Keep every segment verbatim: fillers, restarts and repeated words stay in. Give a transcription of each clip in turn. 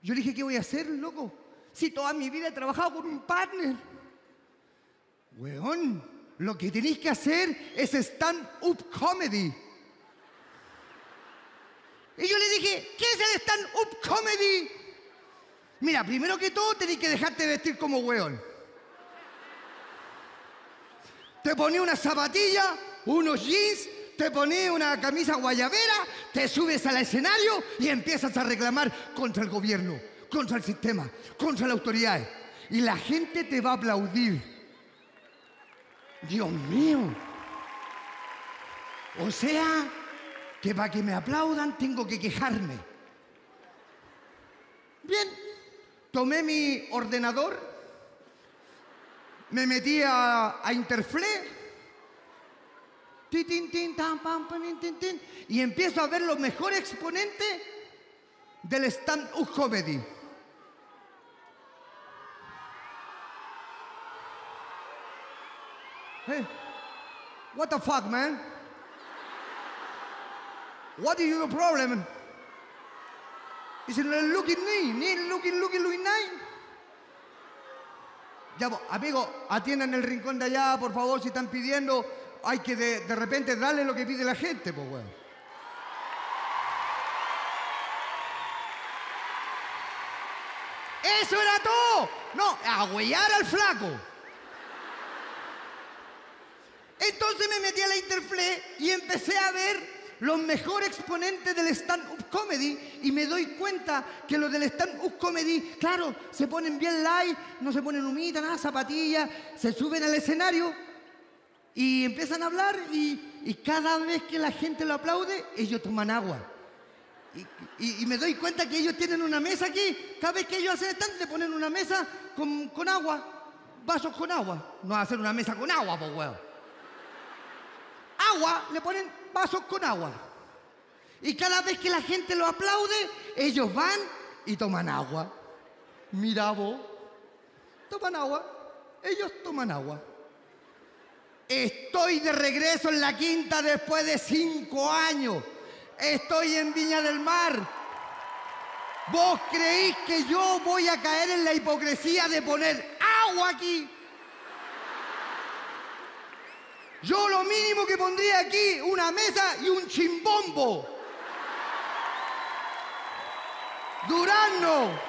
Yo le dije, ¿qué voy a hacer, loco? Si toda mi vida he trabajado con un partner. Weón, lo que tenéis que hacer es stand-up comedy. Y yo le dije, ¿qué es el stand-up comedy? Mira, primero que todo tenéis que dejarte vestir como weón. Te poní una zapatilla, unos jeans, te poní una camisa guayabera, te subes al escenario y empiezas a reclamar contra el gobierno, contra el sistema, contra las autoridades. Y la gente te va a aplaudir. Dios mío. O sea, que para que me aplaudan tengo que quejarme. Bien, tomé mi ordenador, me metí a, a Interflé, tin, tin, tin, tan, pam, pam, tin, tin, y empiezo a ver los mejores exponentes del stand-up comedy. Hey, what the fuck, man? What is your problem? Is it looking me? Ni looking, looking, looking nice? Ya, amigo, atiendan el rincón de allá, por favor, si están pidiendo, hay que de, de repente darle lo que pide la gente, pues, weón. ¡Eso era todo! No, agüellar al flaco. Entonces me metí a la Interflé y empecé a ver los mejores exponentes del stand-up comedy y me doy cuenta que los del stand-up comedy, claro, se ponen bien light, no se ponen humita, nada, zapatillas, se suben al escenario y empiezan a hablar y, y cada vez que la gente lo aplaude, ellos toman agua. Y, y, y me doy cuenta que ellos tienen una mesa aquí, cada vez que ellos hacen stand, le ponen una mesa con, con agua, vasos con agua. No hacen una mesa con agua, pues, weón. Agua, le ponen vasos con agua. Y cada vez que la gente lo aplaude, ellos van y toman agua. Mira vos, toman agua, ellos toman agua. Estoy de regreso en la Quinta después de cinco años. Estoy en Viña del Mar. ¿Vos creéis que yo voy a caer en la hipocresía de poner agua aquí? Yo lo mínimo que pondría aquí, una mesa y un chimbombo. Durazno.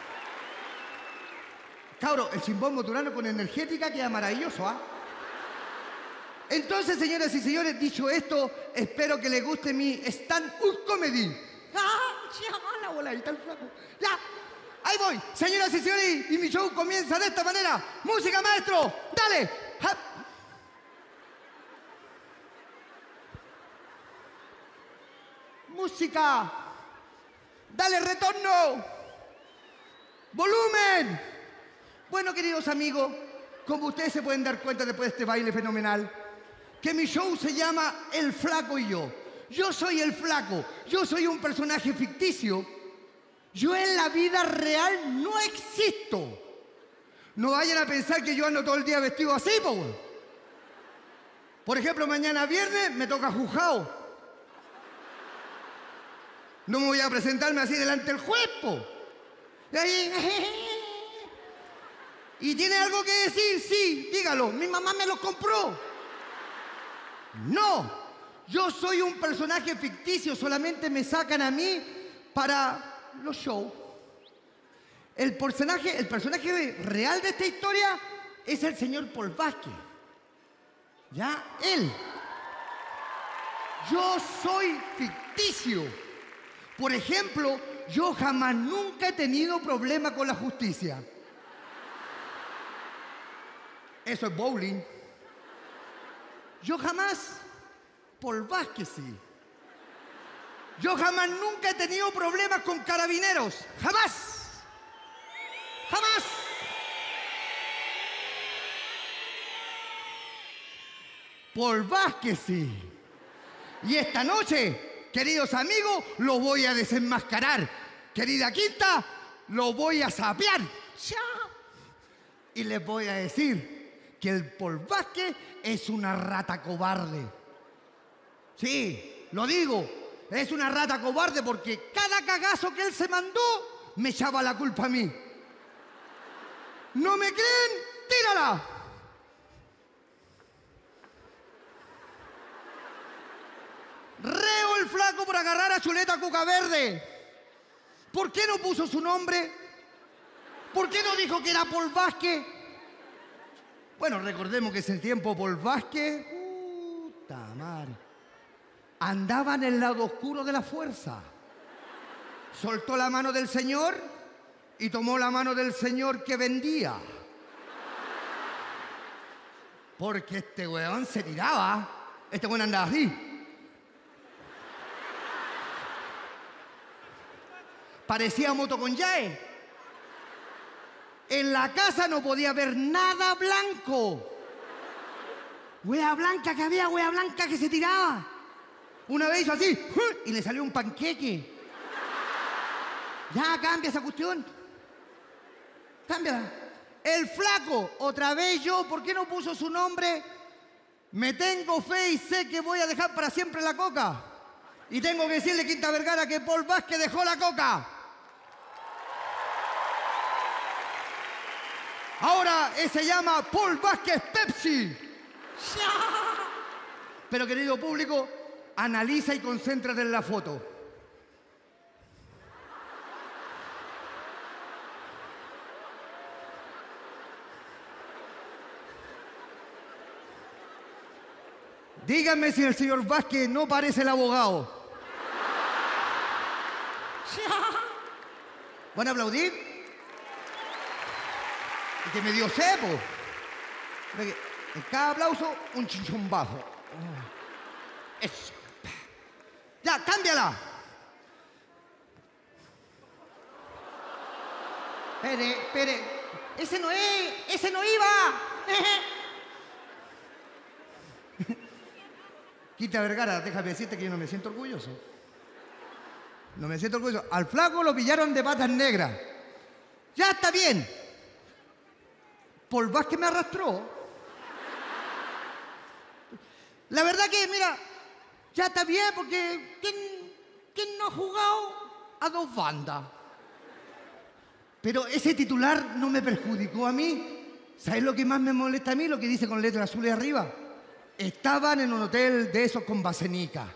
Cabro, el chimbombo Durazno con energética queda maravilloso, ¿ah? ¿eh? Entonces, señoras y señores, dicho esto, espero que les guste mi stand-up comedy. ¡Ah! La voladita el flaco. Ya, ahí voy. Señoras y señores, y mi show comienza de esta manera. Música, maestro. Dale. ¡Ja! Música. Dale retorno. Volumen. Bueno, queridos amigos, como ustedes se pueden dar cuenta después de este baile fenomenal, que mi show se llama El Flaco y Yo. Yo soy el flaco. Yo soy un personaje ficticio. Yo en la vida real no existo. No vayan a pensar que yo ando todo el día vestido así, po. Por ejemplo, mañana viernes me toca Juzgado. No me voy a presentarme así delante del juez, po. Y ahí, ¿y tiene algo que decir? Sí, dígalo. Mi mamá me lo compró. No, yo soy un personaje ficticio. Solamente me sacan a mí para los shows. El personaje, el personaje real de esta historia es el señor Paul Vázquez. Ya, él. Yo soy ficticio. Por ejemplo, yo jamás nunca he tenido problema con la justicia. Eso es bowling. Yo jamás, Paul Vázquez sí. Yo jamás nunca he tenido problemas con carabineros. Jamás. Jamás. Paul Vázquez sí. Y esta noche, queridos amigos, lo voy a desenmascarar. Querida Quinta, lo voy a sapear. Y les voy a decir que el Paul Vázquez es una rata cobarde. Sí, lo digo. Es una rata cobarde porque cada cagazo que él se mandó me echaba la culpa a mí. ¿No me creen? ¡Tírala! Reo el flaco por agarrar a Chuleta Cuca Verde. ¿Por qué no puso su nombre? ¿Por qué no dijo que era Paul Vázquez? Bueno, recordemos que ese tiempo Paul Vázquez, puta madre, andaba en el lado oscuro de la fuerza. Soltó la mano del Señor y tomó la mano del Señor que vendía. Porque este weón se tiraba. Este weón andaba así. Parecía moto con yae. En la casa no podía ver nada blanco. Wea blanca que había, wea blanca que se tiraba. Una vez hizo así y le salió un panqueque. Ya, cambia esa cuestión. Cámbiala. El flaco, otra vez yo, ¿por qué no puso su nombre? Me tengo fe y sé que voy a dejar para siempre la coca. Y tengo que decirle, Quinta Vergara, que Paul Vázquez dejó la coca. Ahora eh, se llama Paul Vázquez Pepsi. Pero, querido público, analiza y concéntrate en la foto. Díganme si el señor Vázquez no parece el abogado. ¿Van a aplaudir? Y que me dio cepo. En cada aplauso, un chinchombazo. Eso. Ya, cámbiala. Espere, espere. Ese no es, ese no iba. Quinta Vergara, déjame decirte que yo no me siento orgulloso. No me siento orgulloso. Al flaco lo pillaron de patas negras. Ya está bien. Paul Vázquez me arrastró. La verdad que, mira, ya está bien porque ¿quién, quién no ha jugado a dos bandas? Pero ese titular no me perjudicó a mí. ¿Sabes lo que más me molesta a mí? Lo que dice con letras azules arriba. Estaban en un hotel de esos con basenica.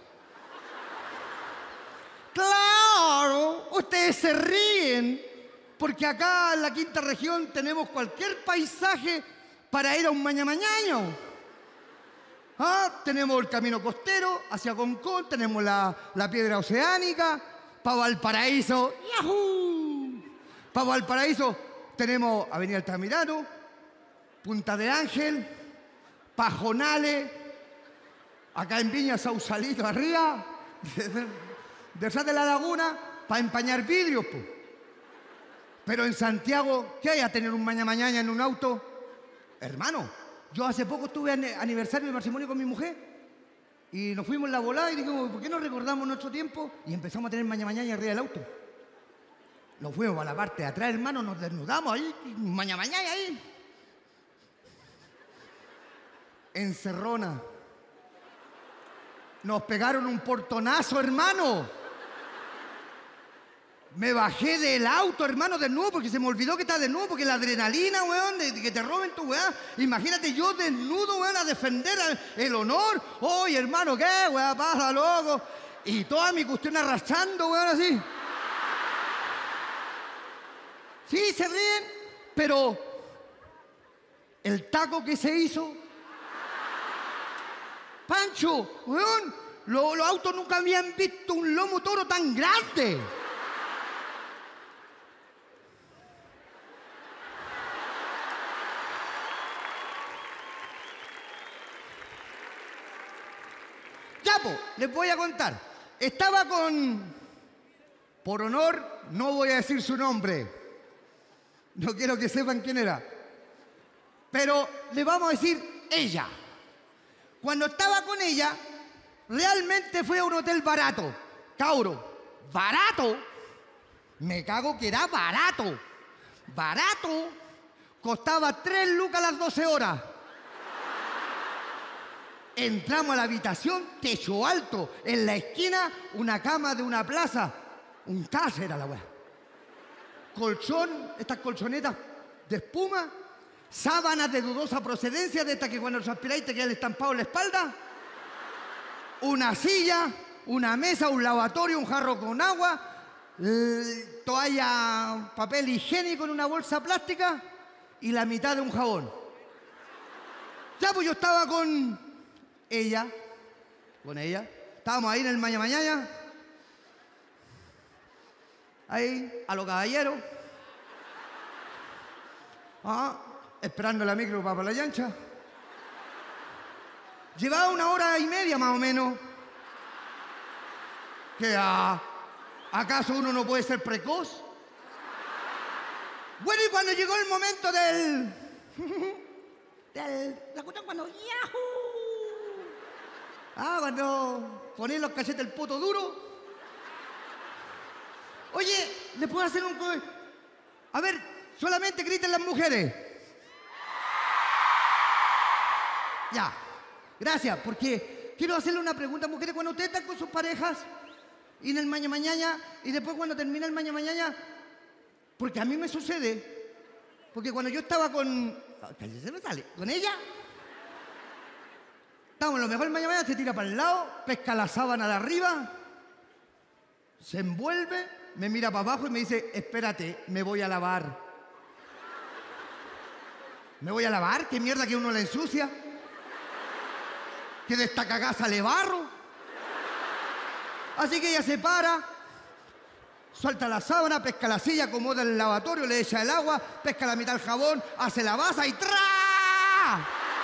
¡Claro! Ustedes se ríen porque acá en la quinta región tenemos cualquier paisaje para ir a un mañamañaño. ¿Ah? Tenemos el camino costero hacia Concón, tenemos la, la piedra oceánica, para Valparaíso. ¡Yahoo! Para Valparaíso tenemos Avenida Altamirano, Punta de Ángel, Pajonales, acá en Viña, Sausalito, arriba, detrás de la laguna, para empañar vidrios, pues. Pero en Santiago, ¿qué hay a tener un mañana en un auto? Hermano, yo hace poco estuve en aniversario de matrimonio con mi mujer y nos fuimos en la volada y dijimos, ¿por qué no recordamos nuestro tiempo? Y empezamos a tener mañana arriba del auto. Nos fuimos a la parte de atrás, hermano, nos desnudamos ahí, mañana ahí. Encerrona. Nos pegaron un portonazo, hermano. Me bajé del auto, hermano, desnudo, porque se me olvidó que estaba desnudo, porque la adrenalina, weón, de, de que te roben tu weón. Imagínate yo desnudo, weón, a defender el honor. Oye, hermano, ¿qué, weón? Pasa, loco. Y toda mi cuestión arrastrando, weón, así. Sí, se ríen, pero el taco que se hizo... Pancho, weón, los, los autos nunca habían visto un lomo toro tan grande. Ya, po, les voy a contar. Estaba con... Por honor, no voy a decir su nombre. No quiero que sepan quién era. Pero le vamos a decir ella. Cuando estaba con ella, realmente fue a un hotel barato. Cauro, ¿barato? Me cago que era barato. Barato. Costaba tres lucas las doce horas. Entramos a la habitación, techo alto. En la esquina, una cama de una plaza. Un casa era la weá. colchón, estas colchonetas de espuma, sábanas de dudosa procedencia, de estas que cuando transpiráis te queda el estampado en la espalda, una silla, una mesa, un lavatorio, un jarro con agua, eh, toalla, papel higiénico en una bolsa plástica y la mitad de un jabón. Ya, pues yo estaba con ella, con ella, estábamos ahí en el mañana mañana, ahí, a los caballeros, ah, esperando la micro para la llancha. Llevaba una hora y media más o menos. ¿Qué? ah, ¿Acaso uno no puede ser precoz? Bueno, y cuando llegó el momento del... del... la cuestión cuando... ¡Yahoo! Ah, cuando ponen los cachetes el poto duro. Oye, ¿le puedo hacer un... co- A ver, solamente griten las mujeres. Ya, gracias, porque quiero hacerle una pregunta, mujeres, cuando ustedes están con sus parejas y en el mañana mañana y después cuando termina el mañana mañana, porque a mí me sucede, porque cuando yo estaba con... ah, cállese, me sale, con ella, estábamos lo mejor el mañana mañana, se tira para el lado, pesca la sábana de arriba, se envuelve, me mira para abajo y me dice, espérate, me voy a lavar. ¿Me voy a lavar? ¿Qué mierda que uno la ensucia? Que de esta cagada sale barro. Así que ella se para, suelta la sábana, pesca la silla, acomoda el lavatorio, le echa el agua, pesca la mitad del jabón, hace la basa y ¡tra!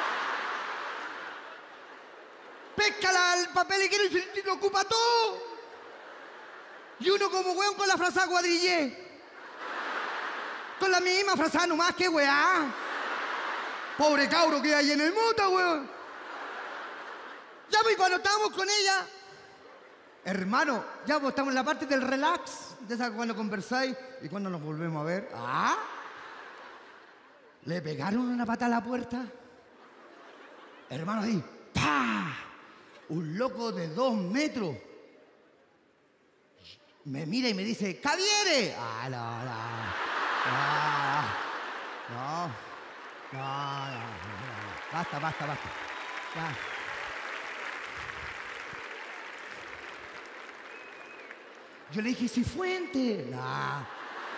Pesca la- el papel higiénico y lo ocupa todo. Y uno como weón con la frazada cuadrillé. Con la misma frazada nomás, que weá. Pobre cabro que hay en el mota, weón. Ya, pues, cuando estábamos con ella, hermano, ya, pues, estamos en la parte del relax, de esa cuando conversáis y cuando nos volvemos a ver. ¿Ah? Le pegaron una pata a la puerta. Hermano, ahí, ¡pa! Un loco de dos metros. Me mira y me dice, ¡Caviere! Ah, no, no. No. No, no, no, no. Basta, basta, basta. Ya. Yo le dije, Cifuente. Nah.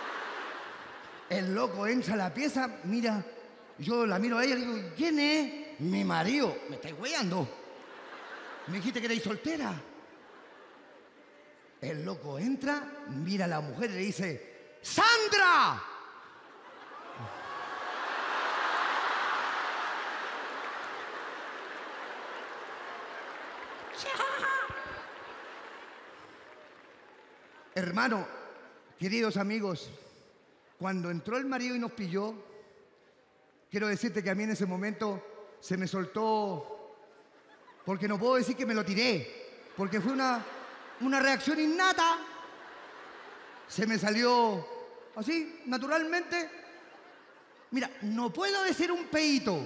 El loco entra a la pieza, mira, yo la miro a ella y le digo, ¿quién es? Mi marido. Me estáis weando. Me dijiste que erais soltera. El loco entra, mira a la mujer y le dice, ¡Sandra! Hermano, queridos amigos, cuando entró el marido y nos pilló, quiero decirte que a mí en ese momento se me soltó, porque no puedo decir que me lo tiré, porque fue una, una reacción innata. Se me salió así, naturalmente. Mira, no puedo decir un peito.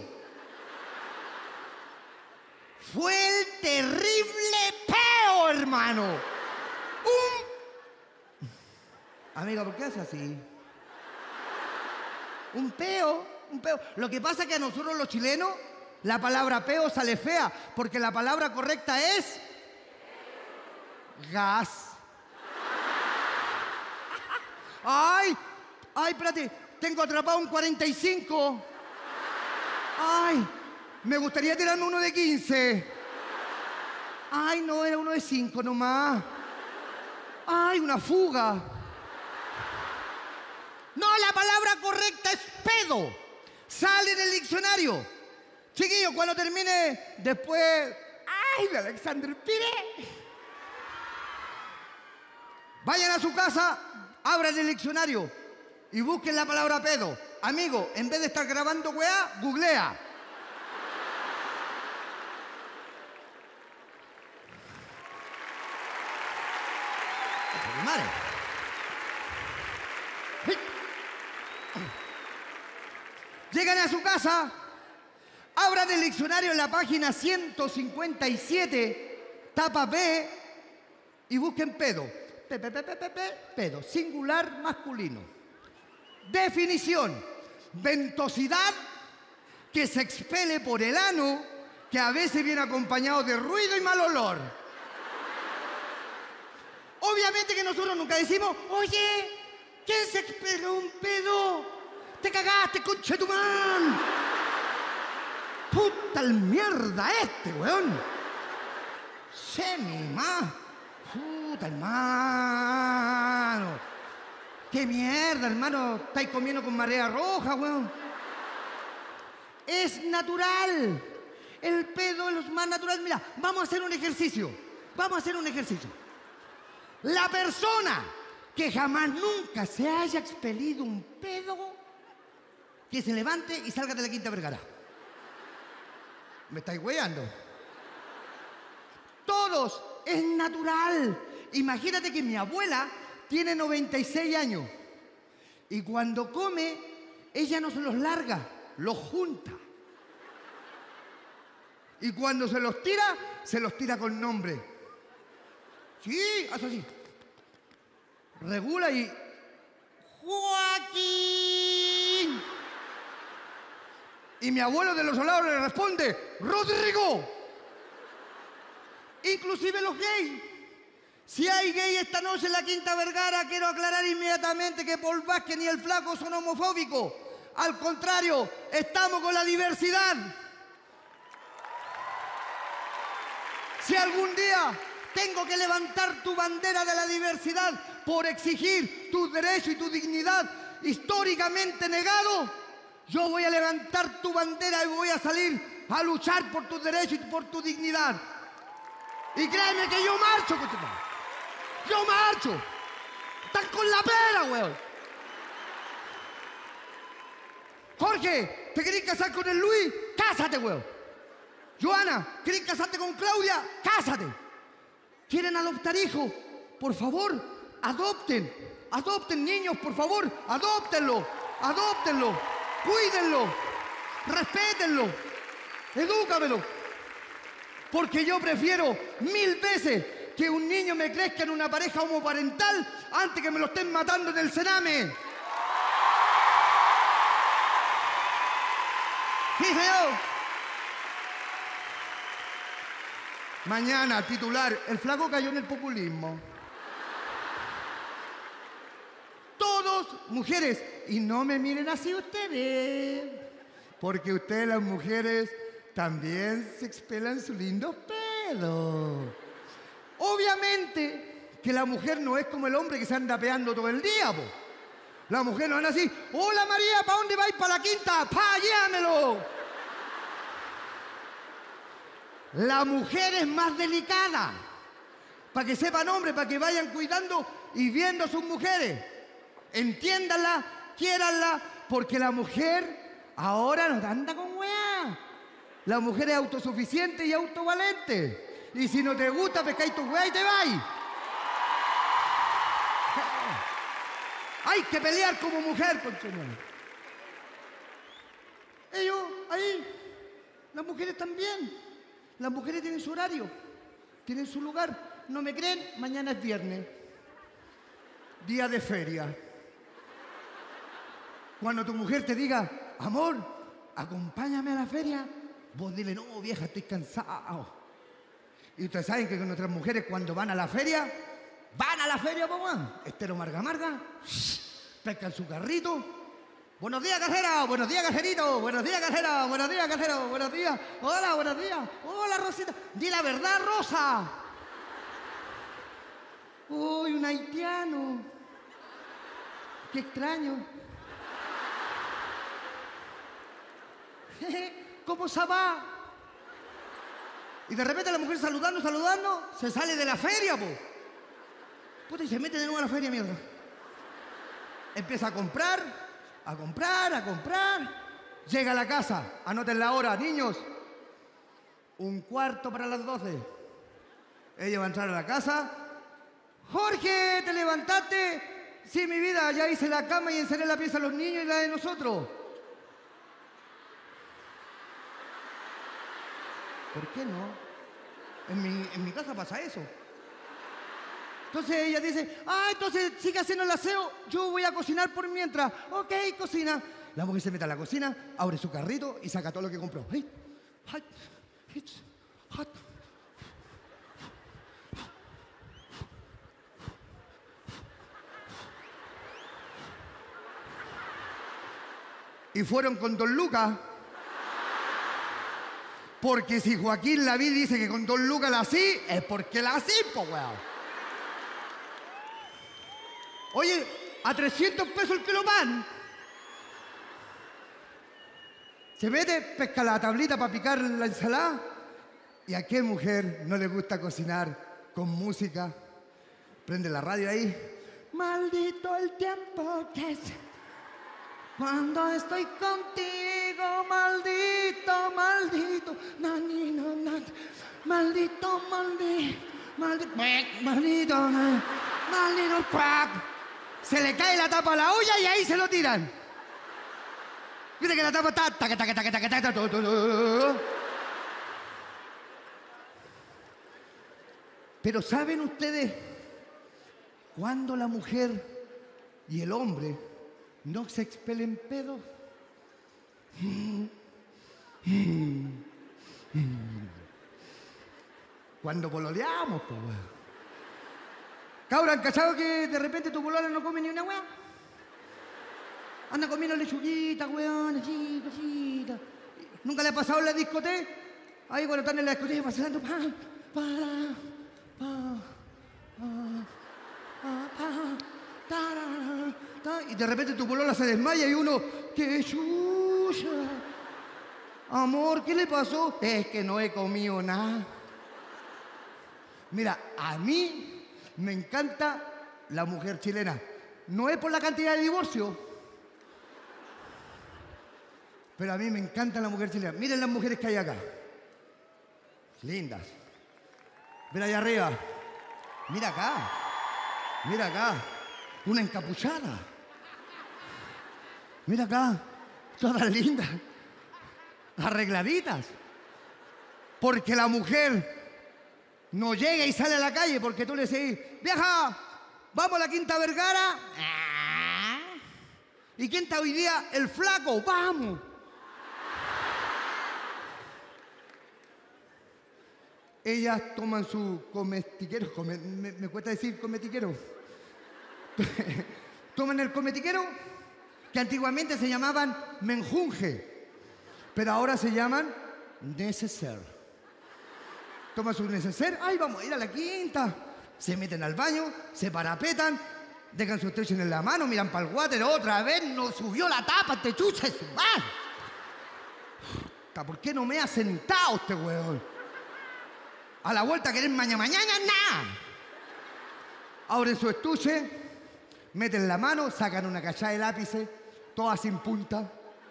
Fue el terrible peo, hermano. Un... Amiga, ¿por qué haces así? Un peo, un peo. Lo que pasa es que a nosotros los chilenos la palabra peo sale fea, porque la palabra correcta es gas. Ay, ay, espérate, tengo atrapado un cuarenta y cinco. Ay, me gustaría tirarme uno de quince. Ay, no, era uno de cinco nomás. Ay, una fuga. No, la palabra correcta es pedo. Sale en el diccionario. Chiquillos, cuando termine después... ¡Ay, de Alexander Pire! Vayan a su casa, abran el diccionario y busquen la palabra pedo. Amigo, en vez de estar grabando weá, googlea. Madre. Llegan a su casa, abran el diccionario en la página ciento cincuenta y siete, tapa B, y busquen pedo. Pe, pe, pe, pe, pe, pe, pedo, singular masculino. Definición: ventosidad que se expele por el ano, que a veces viene acompañado de ruido y mal olor. Obviamente que nosotros nunca decimos, oye, ¿quién se expeló un pedo? Te cagaste, conchetumán. Puta el mierda este, weón. Se mi más. Puta, hermano. Qué mierda, hermano. Estáis comiendo con marea roja, weón. Es natural. El pedo es lo más natural. Mira, vamos a hacer un ejercicio. Vamos a hacer un ejercicio. La persona que jamás nunca se haya expelido un pedo, que se levante y salga de la Quinta Vergara. Me estáis weando. Todos, es natural. Imagínate que mi abuela tiene noventa y seis años y cuando come, ella no se los larga, los junta. Y cuando se los tira, se los tira con nombre. Sí, hace así. Regula y... ¡Joaquín! Y mi abuelo de los lados le responde, ¡Rodrigo! Inclusive los gays. Si hay gay esta noche en la Quinta Vergara, quiero aclarar inmediatamente que Paul Vázquez ni el Flaco son homofóbicos. Al contrario, estamos con la diversidad. Si algún día tengo que levantar tu bandera de la diversidad por exigir tu derecho y tu dignidad históricamente negado, yo voy a levantar tu bandera y voy a salir a luchar por tus derechos y por tu dignidad. Y créeme que yo marcho, conchetumare. Yo marcho. Están con la pera, weón. Jorge, ¿te querés casar con el Luis? Cásate, weón. Joana, ¿querés casarte con Claudia? Cásate. ¿Quieren adoptar hijos? Por favor, adopten. Adopten niños, por favor. Adóptenlo. Adóptenlo. Cuídenlo. Respétenlo. Edúcamelo. Porque yo prefiero mil veces que un niño me crezca en una pareja homoparental antes que me lo estén matando en el cename. Sí, señor. Mañana, titular, el Flaco cayó en el populismo. Todos mujeres. Y no me miren así ustedes. Porque ustedes, las mujeres, también se expelan sus lindos pelos. Obviamente que la mujer no es como el hombre que se anda peando todo el día, po. La mujer no anda así. Hola María, ¿para dónde vais? ¿Para la Quinta? ¡Pa, llévamelo! La mujer es más delicada. Para que sepan, hombres, para que vayan cuidando y viendo a sus mujeres. Entiéndanla, quiéranla, porque la mujer ahora no anda con weá. La mujer es autosuficiente y autovalente. Y si no te gusta, pescáis tu weá y te vais. Hay que pelear como mujer, conchetumare. Ellos, ahí, las mujeres también. Las mujeres tienen su horario, tienen su lugar. ¿No me creen? Mañana es viernes. Día de feria. Cuando tu mujer te diga, amor, acompáñame a la feria, vos dile, no, vieja, estoy cansado. Y ustedes saben que nuestras mujeres cuando van a la feria, van a la feria, papá. Estero Marga Marga, pescan su carrito. Buenos días, cajera. Buenos días, cajerito. Buenos días, cajera. Buenos días, cajero. Buenos días. Hola, buenos días. Hola, Rosita. Di la verdad, Rosa. Uy, un haitiano. Qué extraño. ¿Cómo se va? Y de repente la mujer saludando, saludando, se sale de la feria, po. Puta, y se mete de nuevo a la feria, mierda. Empieza a comprar. A comprar, a comprar. Llega a la casa, anoten la hora, niños. Un cuarto para las doce. Ella va a entrar a la casa. Jorge, ¿te levantaste? Sí, mi vida, ya hice la cama y encerré la pieza a los niños y la de nosotros. ¿Por qué no? En mi, en mi casa pasa eso. Entonces ella dice, ah, entonces sigue haciendo el aseo, yo voy a cocinar por mientras. Ok, cocina. La mujer se mete a la cocina, abre su carrito y saca todo lo que compró. Ay, ay, it's hot. Y fueron con Don Lucas. Porque si Joaquín Lavín dice que con Don Lucas la así, es porque la así, po, weón. Oye, a trescientos pesos el kilo pan. Se mete, pesca la tablita para picar la ensalada. ¿Y a qué mujer no le gusta cocinar con música? Prende la radio ahí. Maldito el tiempo que es. Cuando estoy contigo, maldito, maldito, nani, no, no, maldito, maldito, maldito, maldito, maldito, crack. Se le cae la tapa a la olla y ahí se lo tiran. Viste que la tapa está, taca, taca, taca, taca, taca, taca, taca. Pero ¿saben ustedes cuándo la mujer y el hombre no se expelen pedos? Cuando pololeamos, pues, weón. Cabra, ¿han cachado que de repente tu polola no come ni una weá? Anda comiendo lechuguita, weón, así, cosita. ¿Nunca le ha pasado en la discoteca? Ahí cuando están en la discoteca pasando, pa, para, pa, pa, pa, pa, tarara, ta, y de repente tu polola se desmaya y uno, ¡qué chucha! Amor, ¿qué le pasó? Es que no he comido nada. Mira, a mí me encanta la mujer chilena. No es por la cantidad de divorcios, pero a mí me encanta la mujer chilena. Miren las mujeres que hay acá. Lindas. Mira allá arriba. Mira acá. Mira acá. Una encapuchada. Mira acá. Todas lindas. Arregladitas. Porque la mujer no llega y sale a la calle porque tú le decís, vieja, vamos a la Quinta Vergara. ¿Y quién está hoy día? El flaco. Vamos. Ellas toman su comestiquero, come, me, me cuesta decir cometiquero. Toman el cometiquero, que antiguamente se llamaban menjunje, pero ahora se llaman neceser. Toman su neceser, ay, vamos a ir a la quinta. Se meten al baño, se parapetan, dejan su extensión en la mano, miran para el water, otra vez no subió la tapa, este chucha es más. ¿Por qué no me ha sentado este huevón? A la vuelta querer mañana, mañana, nada. Abren su estuche, meten la mano, sacan una cachada de lápices, todas sin punta,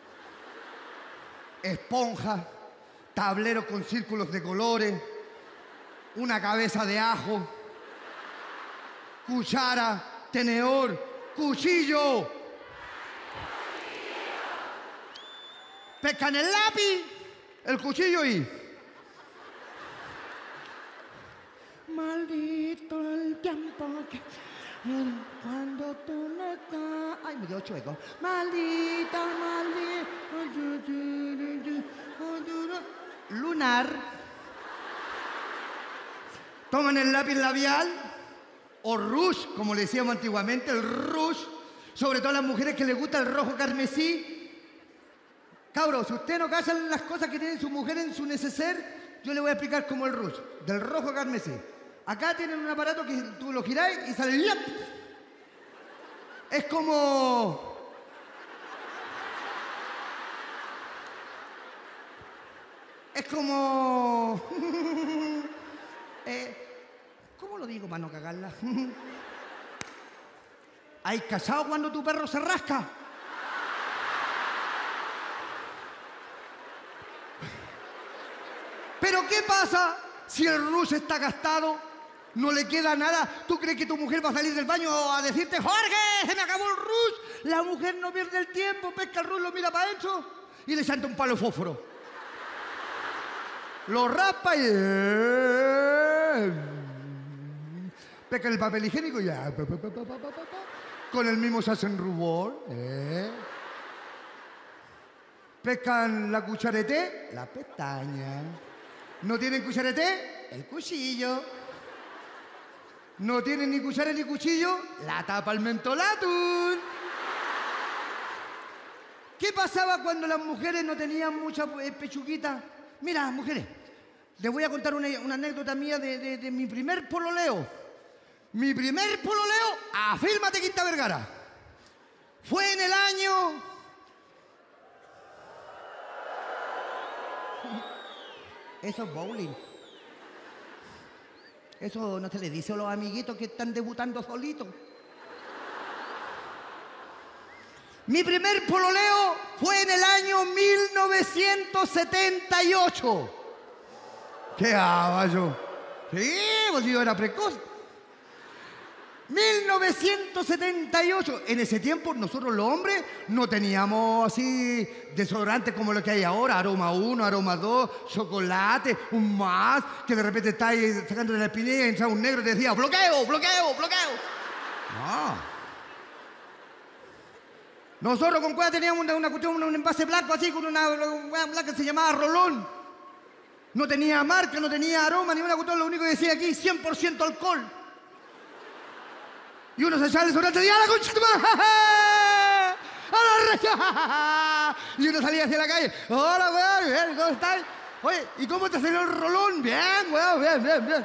esponja, tableros con círculos de colores, una cabeza de ajo, cuchara, tenedor, cuchillo. Pescan el lápiz, el cuchillo y... Maldito el tiempo que... Cuando tú no estás... Ay, me quedo chueco. Maldita, maldita... Lunar. Toman el lápiz labial o rouge, como le decíamos antiguamente, el rouge. Sobre todo a las mujeres que les gusta el rojo carmesí. Cabros, si ustedes no cachan las cosas que tiene su mujer en su neceser, yo le voy a explicar cómo el rouge, del rojo carmesí. Acá tienen un aparato que tú lo giráis y sale... ¡Yap! Es como... Es como... eh, ¿Cómo lo digo para no cagarla? ¿Hay cachado cuando tu perro se rasca? ¿Pero qué pasa si el rouge está gastado? No le queda nada. ¿Tú crees que tu mujer va a salir del baño a decirte, Jorge, se me acabó el rouge? La mujer no pierde el tiempo, pesca el rouge, lo mira para adentro y le salta un palo de fósforo. Lo raspa y... Pescan el papel higiénico y ya. Pa, pa, pa, pa, pa, pa, pa. Con el mismo se hacen rubor. ¿eh? Pescan la cucharete, la pestaña. ¿No tienen cucharete? El cuchillo. ¿No tienen ni cuchara ni cuchillo? La tapa el mentolatum. ¿Qué pasaba cuando las mujeres no tenían mucha eh, pechuguita? Mira, mujeres, les voy a contar una, una anécdota mía de, de, de mi primer pololeo. Mi primer pololeo, afírmate Quinta Vergara. Fue en el año... Eso es bowling. Eso no se le dice a los amiguitos que están debutando solitos. Mi primer pololeo fue en el año mil novecientos setenta y ocho. ¿Qué caballo? Sí, pues yo era precoz. mil novecientos setenta y ocho. En ese tiempo nosotros los hombres no teníamos así desodorantes como lo que hay ahora, aroma uno, aroma dos, chocolate, un más, que de repente está ahí sacando de la espinilla y entra un negro y te decía bloqueo, bloqueo, bloqueo. No. Nosotros con cueva teníamos una, una cuestión, un envase blanco así, con una, una blanca que se llamaba Rolón. No tenía marca, no tenía aroma, ni una cuestión, lo único que decía aquí, cien por ciento alcohol. Y uno se echaba el desodorante y ¡a la concha de tu madre! ¡A la recha! Y uno salía hacia la calle. ¡Hola, weón! Bien, ¿cómo estás? Oye, ¿y cómo te salió el rolón? Bien, weón, bien, bien, bien.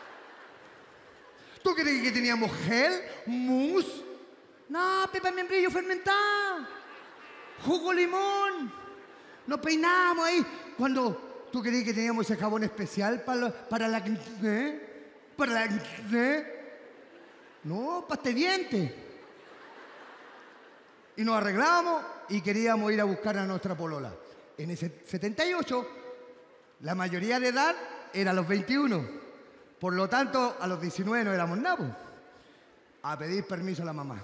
¿Tú crees que teníamos gel? ¿Mousse? No, pepa membrillo fermentado. Jugo limón. Nos peinábamos ahí. Cuando tú crees que teníamos ese jabón especial para, para la... ¿eh? Para la... ¿eh? No, para este diente. Y nos arreglamos y queríamos ir a buscar a nuestra polola. En ese setenta y ocho, la mayoría de edad era a los veintiuno. Por lo tanto, a los diecinueve no éramos nabos. A pedir permiso a la mamá.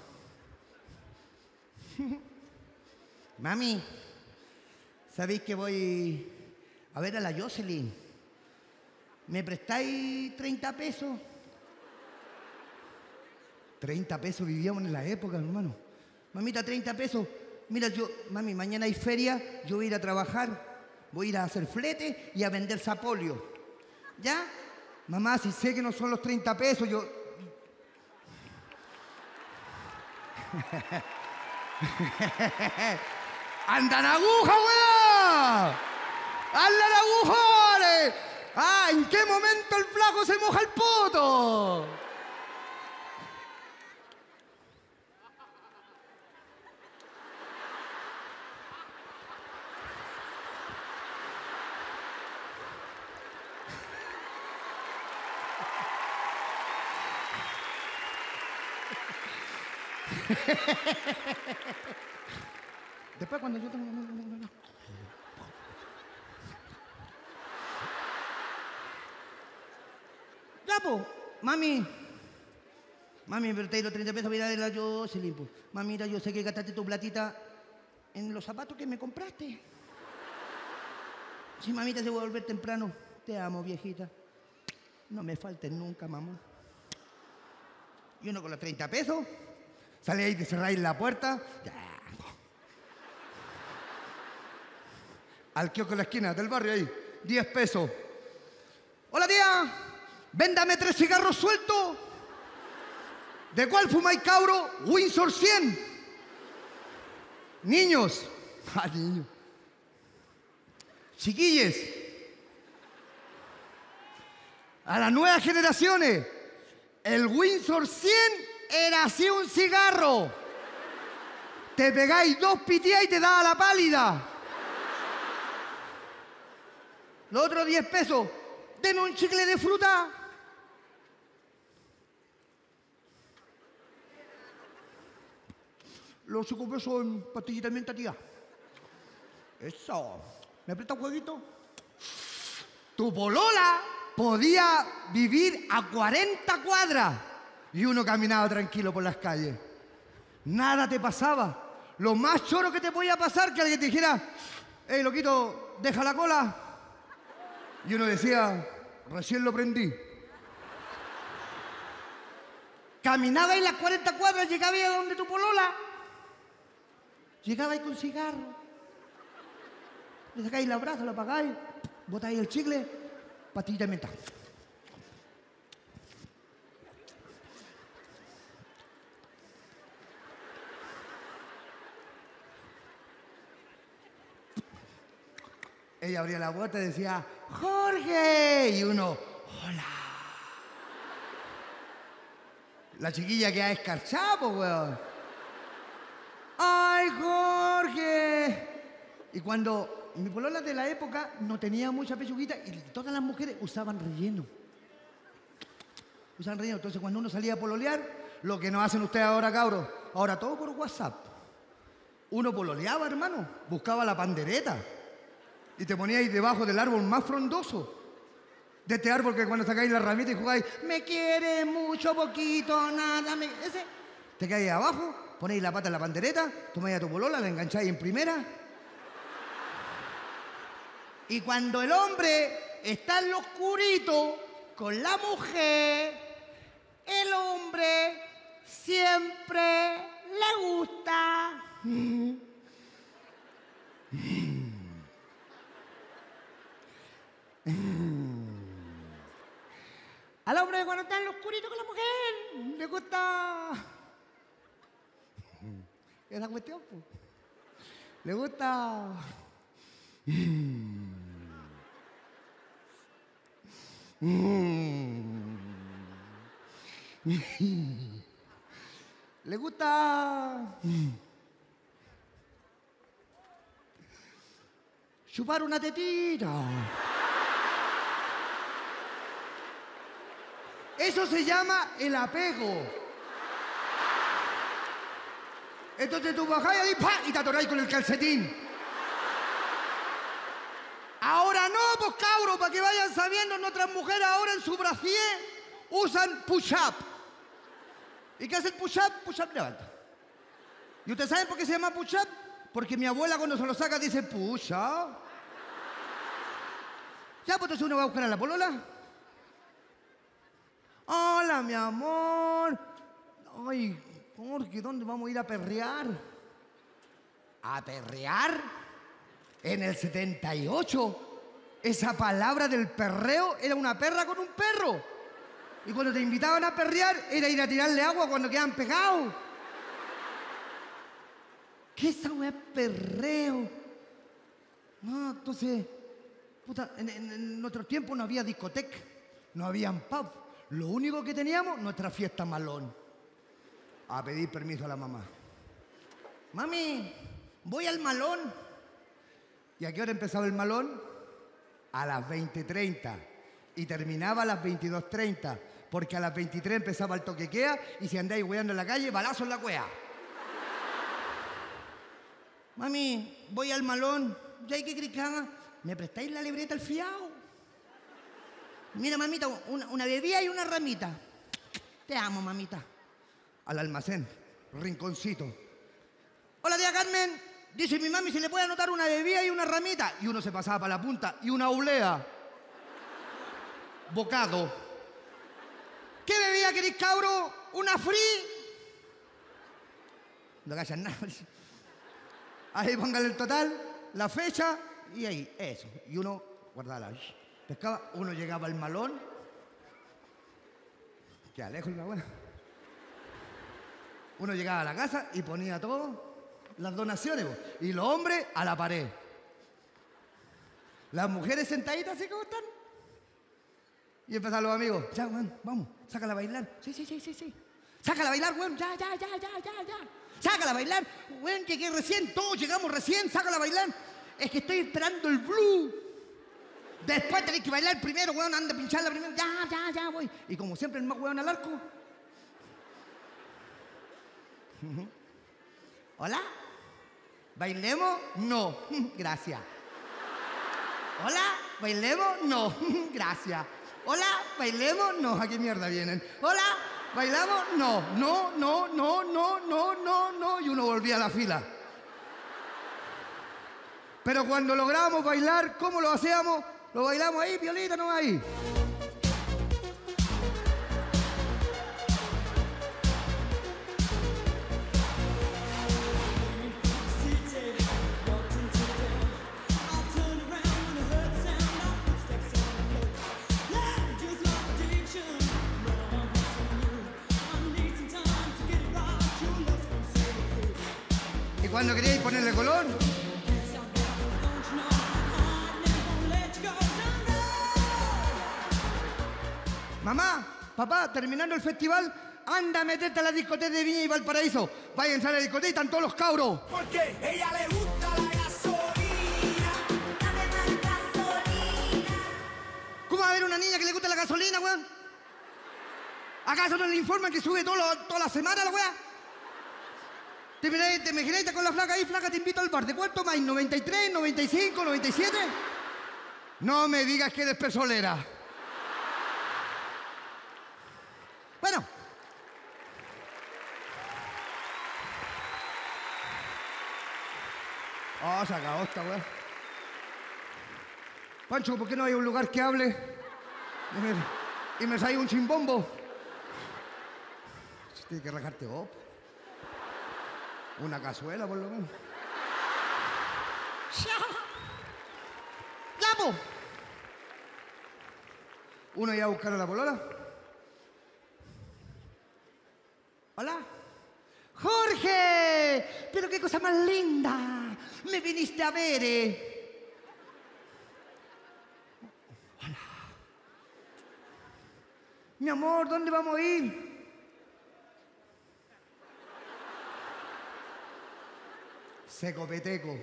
Mami, ¿sabéis que voy a ver a la Jocelyn? ¿Me prestáis treinta pesos? treinta pesos vivíamos en la época, hermano. Mamita, treinta pesos. Mira, yo, mami, mañana hay feria, yo voy a ir a trabajar. Voy a ir a hacer flete y a vender sapolio. ¿Ya? Mamá, si sé que no son los treinta pesos, yo... ¡Andan aguja, weón! ¡Andan aguja, vale! ¡Ah! ¿En qué momento el flaco se moja el poto? Después cuando yo tengo... Ya, po, mami. Mami, pero te he ido treinta pesos, mira, la yo se limpo. Mamita, yo sé que gastaste tu platita en los zapatos que me compraste. Sí, mamita, se voy a volver temprano. Te amo, viejita. No me falten nunca, mamá. Y uno con los treinta pesos, sale ahí, te cerráis la puerta. Ya. Al kiosco de la esquina del barrio ahí, diez pesos. Hola, tía, véndame tres cigarros sueltos. ¿De cuál fumáis, cabro? Windsor cien. Niños. Ah, niños. Chiquilles. A las nuevas generaciones, el Windsor cien era así un cigarro. Te pegáis dos pitias y te da la pálida. Los otros diez pesos, deme un chicle de fruta. Los cinco pesos en pastillita de menta, tía. Eso. ¿Me aprieta un jueguito? Tu polola podía vivir a cuarenta cuadras y uno caminaba tranquilo por las calles. Nada te pasaba. Lo más choro que te podía pasar que alguien te dijera, hey, loquito, deja la cola. Y uno decía, recién lo prendí. Caminaba en las cuarenta cuadras, llegaba ahí a donde tu polola. Llegaba ahí con cigarro. Le sacáis la brasa, la apagáis, botáis el chicle, pastillita de menta. Ella abría la puerta y decía, ¡Jorge! Y uno, ¡hola! La chiquilla que ha escarchado, weón. ¡Ay, Jorge! Y cuando mi polola de la época no tenía mucha pechuguita y todas las mujeres usaban relleno. Usaban relleno. Entonces cuando uno salía a pololear, lo que no hacen ustedes ahora, cabros, ahora todo por WhatsApp. Uno pololeaba, hermano, buscaba la pandereta y te poníais debajo del árbol más frondoso. De este árbol que cuando sacáis la ramita y jugáis, me quiere mucho, poquito, nada, me... ese. Te caéis abajo, ponéis la pata en la pandereta, tomáis a tu polola, la engancháis en primera. Y cuando el hombre está en lo oscurito con la mujer, el hombre siempre le gusta. Al hombre cuando está en lo oscurito con la mujer, le gusta... Esa cuestión, pues. Le gusta... Le gusta... chupar una tetita. Eso se llama el apego. Entonces tú bajás y, ¡pah! Y te atoráis con el calcetín. Ahora no, pues cabros, para que vayan sabiendo, nuestras mujeres ahora en su brasier usan push-up. ¿Y qué hace el push-up? Push-up levanta. ¿Y ustedes saben por qué se llama push-up? Porque mi abuela cuando se lo saca dice push-up. Ya, pues entonces uno va a buscar a la polola. Hola, mi amor. Ay, Jorge, ¿dónde vamos a ir a perrear? ¿A perrear? En el setenta y ocho, esa palabra del perreo era una perra con un perro. Y cuando te invitaban a perrear, era ir a tirarle agua cuando quedan pegados. ¿Qué es esa weá perreo? No, entonces, puta, en, en, en nuestros tiempos no había discoteca, no habían pub. Lo único que teníamos, nuestra fiesta malón. A pedir permiso a la mamá. Mami, voy al malón. ¿Y a qué hora empezaba el malón? A las veinte treinta. Y terminaba a las veintidós treinta. Porque a las veintitrés empezaba el toquequea y si andáis hueando en la calle, balazo en la cuea. Mami, voy al malón. ¿Ya hay que cricada? ¿Me prestáis la libreta al fiado? Mira, mamita, una, una bebida y una ramita. Te amo, mamita. Al almacén, rinconcito. Hola, tía Carmen. Dice mi mami si le puede anotar una bebida y una ramita. Y uno se pasaba para la punta. Y una oblea. Bocado. ¿Qué bebida queréis, cabro? ¿Una free? No callan nada. Ahí póngale el total, la fecha y ahí, eso. Y uno guardaba la... Pescaba, uno llegaba al malón. Que lejos la buena. Uno llegaba a la casa y ponía todo, las donaciones, y los hombres a la pared. Las mujeres sentaditas así como están. Y empezaron los amigos, ya, weón, vamos, sácala a bailar. Sí, sí, sí, sí, sí. Sácala a bailar, weón, ya, ya, ya, ya, ya, ya. Sácala a bailar, weón, llegué recién, todos llegamos recién, sácala a bailar. Es que estoy esperando el blue. Después tenéis que bailar primero, weón, anda a pincharla primero. Ya, ya, ya, voy. Y como siempre el más weón al arco. ¿Hola? ¿Bailemos? No. Gracias. ¿Hola? ¿Bailemos? No. Gracias. ¿Hola? ¿Bailemos? No. ¿A qué mierda vienen? ¿Hola? ¿Bailamos? No. No, no, no, no, no, no, no. Y uno volvía a la fila. Pero cuando lográbamos bailar, ¿cómo lo hacíamos? Lo bailamos ahí, violita, no ahí. Cuando queríais ponerle color. Mamá, papá, terminando el festival, anda a meterte a la discoteca de Viña y Valparaíso. Vaya a entrar a la discoteca y están todos los cabros. Porque ella le gusta la gasolina. Dame más gasolina. ¿Cómo va a haber una niña que le gusta la gasolina, weón? ¿Acaso no le informan que sube todo lo- toda la semana la weá? ¿Te imaginas te imaginas con la flaca ahí? Flaca, te invito al bar. ¿De cuánto más? ¿noventa y tres, noventa y cinco, noventa y siete? No me digas que eres pesolera. Bueno. Oh, se acabó esta weá. Pancho, ¿por qué no hay un lugar que hable? Y me, y me sale un chimbombo. Tienes que rajarte vos. Una cazuela, por lo menos. ¡Ya, po! Uno iba a buscar a la polola. Hola. ¡Jorge! ¡Pero qué cosa más linda! Me viniste a ver, eh. Hola. Mi amor, ¿dónde vamos a ir? Seco peteco.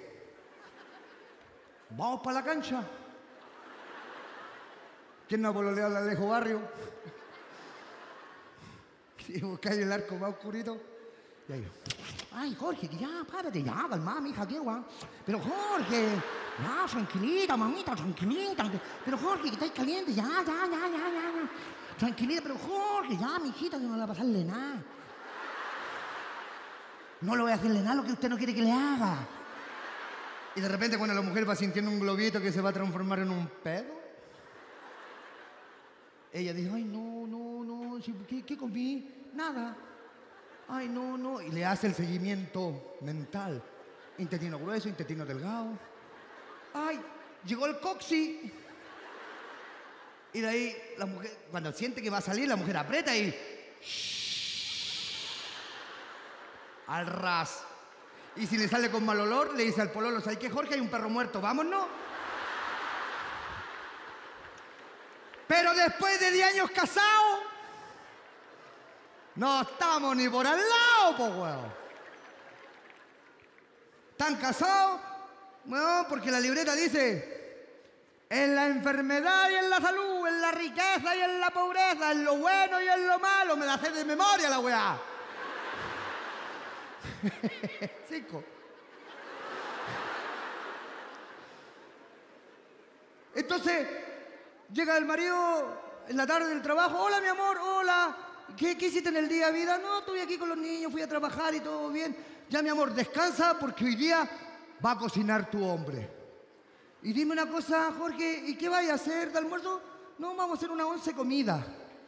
Vamos para la cancha. ¿Quién no ha pololeado al Alejo Barrio? Y buscáis el arco más oscurito. Y ahí. Ay, Jorge, que ya, párate, ya, calma, mija, qué guay. Pero Jorge, ya, tranquilita, mamita, tranquilita. Pero Jorge, que estáis caliente, ya, ya, ya, ya, ya, ya. Tranquilita, pero Jorge, ya, mijita, que no le va a pasarle nada. No le voy a hacerle nada lo que usted no quiere que le haga. Y de repente cuando la mujer va sintiendo un globito que se va a transformar en un pedo, ella dice, ay, no, no, no, ¿qué, qué comí? Nada. Ay, no, no. Y le hace el seguimiento mental. Intestino grueso, intestino delgado. Ay, llegó el coxi. Y de ahí la mujer, cuando siente que va a salir, la mujer aprieta y... al ras. Y si le sale con mal olor, le dice al pololo, ¿sabes qué, Jorge? Hay un perro muerto, vámonos. Pero después de diez años casados, no estamos ni por al lado, po, weón. ¿Están casados? No, porque la libreta dice, en la enfermedad y en la salud, en la riqueza y en la pobreza, en lo bueno y en lo malo, me la sé de memoria la weá. Cinco. Entonces, llega el marido en la tarde del trabajo. Hola, mi amor, hola. ¿Qué, qué hiciste en el día, vida? No, estuve aquí con los niños, fui a trabajar y todo bien. Ya, mi amor, descansa porque hoy día va a cocinar tu hombre. Y dime una cosa, Jorge, ¿y qué vais a hacer de almuerzo? No, vamos a hacer una once comida.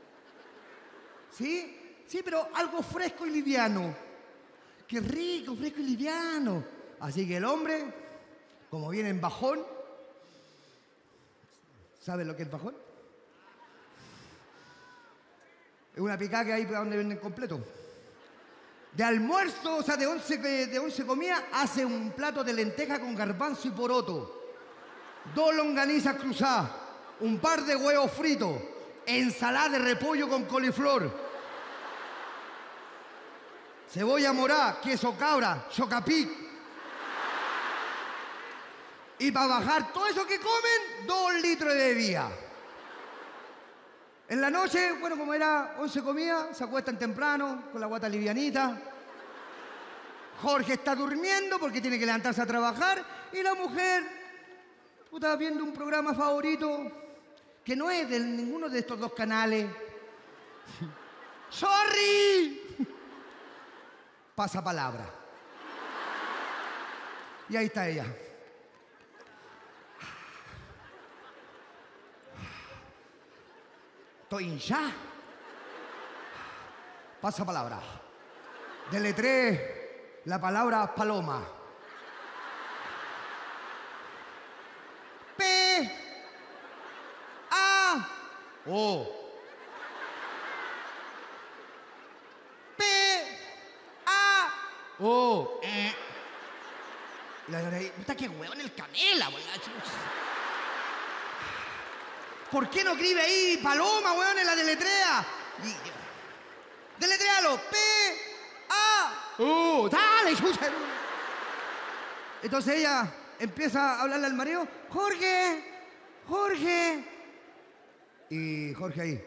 ¿Sí? Sí, pero algo fresco y liviano. Qué rico, fresco y liviano. Así que el hombre, como viene en bajón, ¿sabe lo que es bajón? Es una picada que hay para donde venden completo. De almuerzo, o sea, de once, de once comidas, hace un plato de lenteja con garbanzo y poroto. Dos longanizas cruzadas, un par de huevos fritos, ensalada de repollo con coliflor, cebolla morada, queso cabra, chocapic. Y para bajar todo eso que comen, dos litros de bebida. En la noche, bueno, como era once comidas, se acuestan temprano, con la guata livianita. Jorge está durmiendo porque tiene que levantarse a trabajar. Y la mujer, puta, viendo un programa favorito que no es de ninguno de estos dos canales. ¡Sorry! Pasa palabra. Y ahí está ella. Estoy hinchada. Pasa palabra. Deletré la palabra paloma. P A O. P A O. Eh. Y la señora ahí, puta, qué hueón el Canela, weón. ¿Por qué no escribe ahí Paloma, weón, en la deletrea? Y, deletréalo, P, A, U, dale, chucha. Entonces ella empieza a hablarle al marido, Jorge, Jorge. Y Jorge ahí.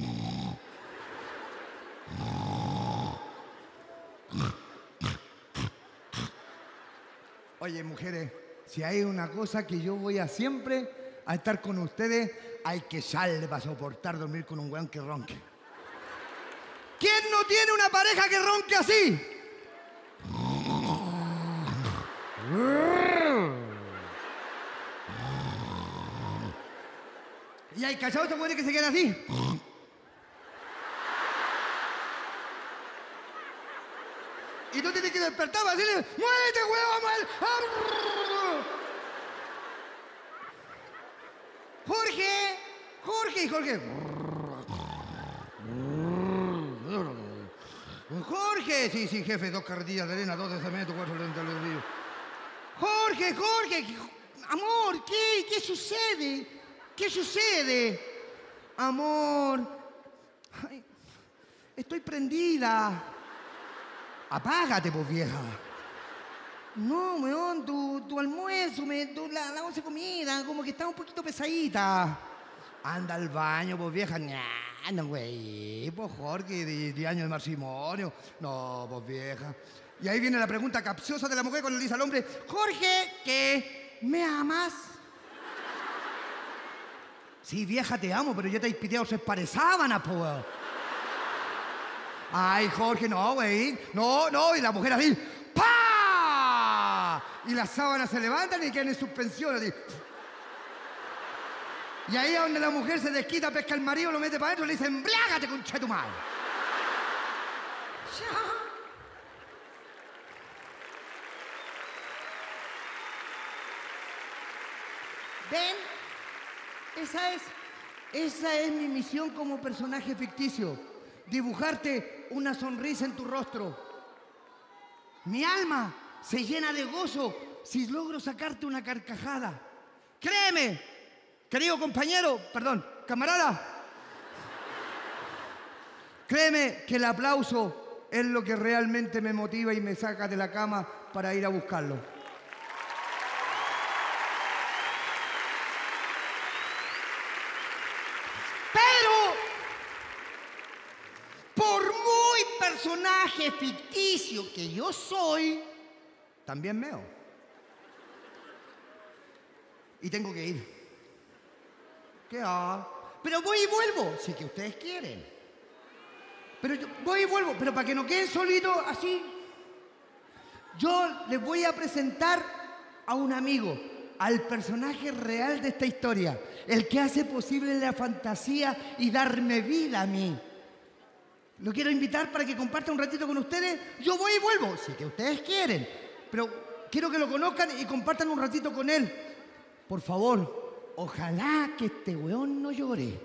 Oye, mujeres, si hay una cosa que yo voy a siempre a estar con ustedes, hay que echarle para soportar dormir con un weón que ronque. ¿Quién no tiene una pareja que ronque así? Y hay cachados esos weones que se quedan así. Y tú tienes que despertar para decirle, ¡muévete, huevo, muévete! ¡Jorge! ¡Jorge! Y Jorge. ¡Jorge! Sí, sí, jefe, dos carretillas de arena, dos de cemento, cuatro lentes de río. ¡Jorge, Jorge! Amor, ¿qué? ¿Qué sucede? ¿Qué sucede? Amor. Ay, estoy prendida. Apágate, pues, vieja. No, weón, tu, tu almuerzo, me, tu, la, la once comida, como que está un poquito pesadita. Anda al baño, pues, vieja. Nah, no, güey, pues, Jorge, de, de años de matrimonio. No, pues, vieja. Y ahí viene la pregunta capciosa de la mujer cuando le dice al hombre, Jorge, ¿qué? ¿Me amas? Sí, vieja, te amo, pero ya te he piteado tres pares sábanas, pues, weón. Ay, Jorge, no, güey. No, no. Y la mujer así, ¡pah! Y las sábanas se levantan y quedan en suspensión, así. Y ahí es donde la mujer se desquita, pesca al marido, lo mete para adentro y le dice, ¡embriágate, concha de tu madre! ¿Ven? Esa es, esa es mi misión como personaje ficticio. Dibujarte una sonrisa en tu rostro. Mi alma se llena de gozo si logro sacarte una carcajada. Créeme, querido compañero, perdón, camarada. Créeme que el aplauso es lo que realmente me motiva y me saca de la cama para ir a buscarlo. Personaje ficticio que yo soy, también meo. Y tengo que ir. ¿Qué ha? Pero voy y vuelvo, si que ustedes quieren. Pero yo voy y vuelvo, pero para que no queden solitos así, yo les voy a presentar a un amigo, al personaje real de esta historia, el que hace posible la fantasía y darme vida a mí. Lo quiero invitar para que comparta un ratito con ustedes. Yo voy y vuelvo, si que ustedes quieren. Pero quiero que lo conozcan y compartan un ratito con él. Por favor, ojalá que este weón no llore.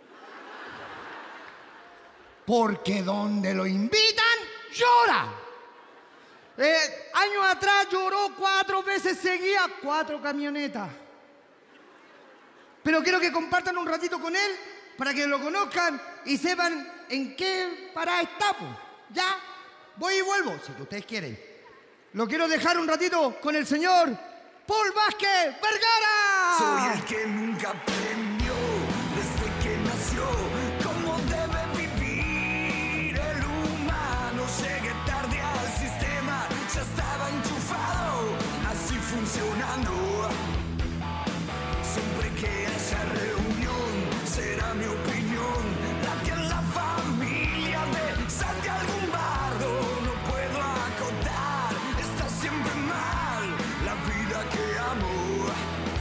Porque donde lo invitan, llora. Eh, años atrás lloró cuatro veces seguidas, cuatro camionetas. Pero quiero que compartan un ratito con él para que lo conozcan y sepan en qué parada está, pues. Ya, voy y vuelvo, si que ustedes quieren. Lo quiero dejar un ratito con el señor Paul Vázquez Vergara. Soy el que nunca aprendió desde que nació cómo debe vivir el humano. Llegué tarde al sistema, ya estaba enchufado, así funcionando. Siempre que haya reunión, será mi opinión la que en la familia me salte algún bardo. No puedo acotar, está siempre mal la vida que amo.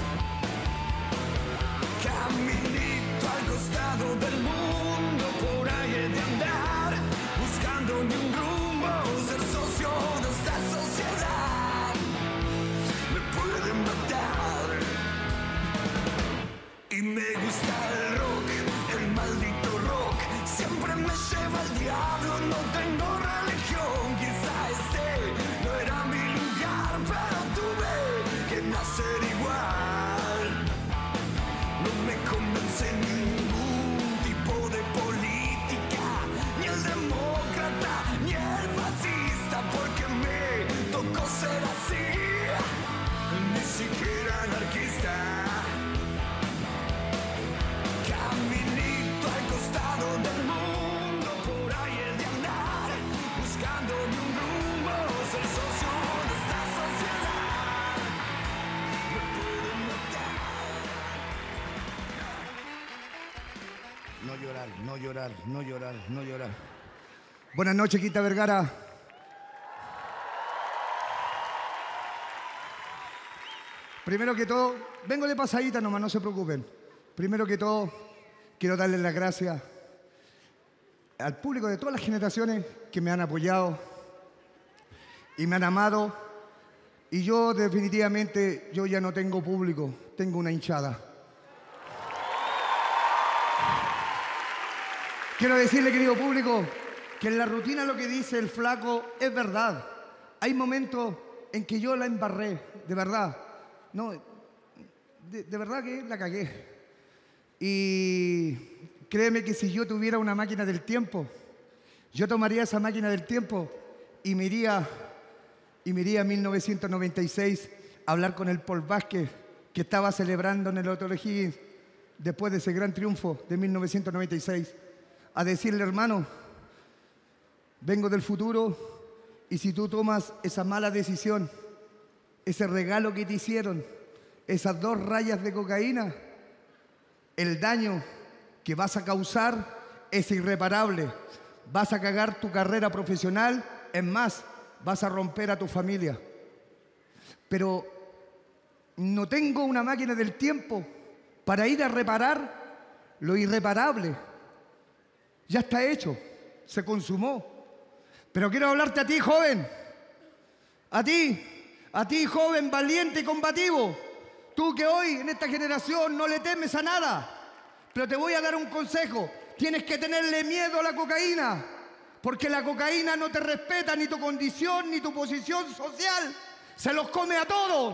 Caminito al costado del mundo, por ahí he de andar, buscando ni un rumbo, ser socio de esta sociedad. Me pueden matar. Y me gusta el rock, el maldito rock, siempre me lleva al diablo, no tengo religión, quizá este no era mi lugar, pero tuve no llorar, no llorar, no llorar. Buenas noches, Quinta Vergara. Primero que todo, vengo de pasadita nomás, no se preocupen. Primero que todo, quiero darles las gracias al público de todas las generaciones que me han apoyado y me han amado. Y yo definitivamente, yo ya no tengo público, tengo una hinchada. Quiero decirle, querido público, que en la rutina lo que dice el flaco es verdad. Hay momentos en que yo la embarré, de verdad. No, de, de verdad que la cagué. Y créeme que si yo tuviera una máquina del tiempo, yo tomaría esa máquina del tiempo y me iría, y me iría a mil novecientos noventa y seis a hablar con el Paul Vázquez, que estaba celebrando en el Hotel O'Higgins después de ese gran triunfo de mil novecientos noventa y seis, a decirle, hermano, vengo del futuro y si tú tomas esa mala decisión, ese regalo que te hicieron, esas dos rayas de cocaína, el daño que vas a causar es irreparable. Vas a cagar tu carrera profesional, es más, vas a romper a tu familia. Pero no tengo una máquina del tiempo para ir a reparar lo irreparable. Ya está hecho, se consumó. Pero quiero hablarte a ti, joven, a ti, a ti, joven, valiente y combativo. Tú que hoy en esta generación no le temes a nada, pero te voy a dar un consejo. Tienes que tenerle miedo a la cocaína, porque la cocaína no te respeta ni tu condición ni tu posición social. Se los come a todos.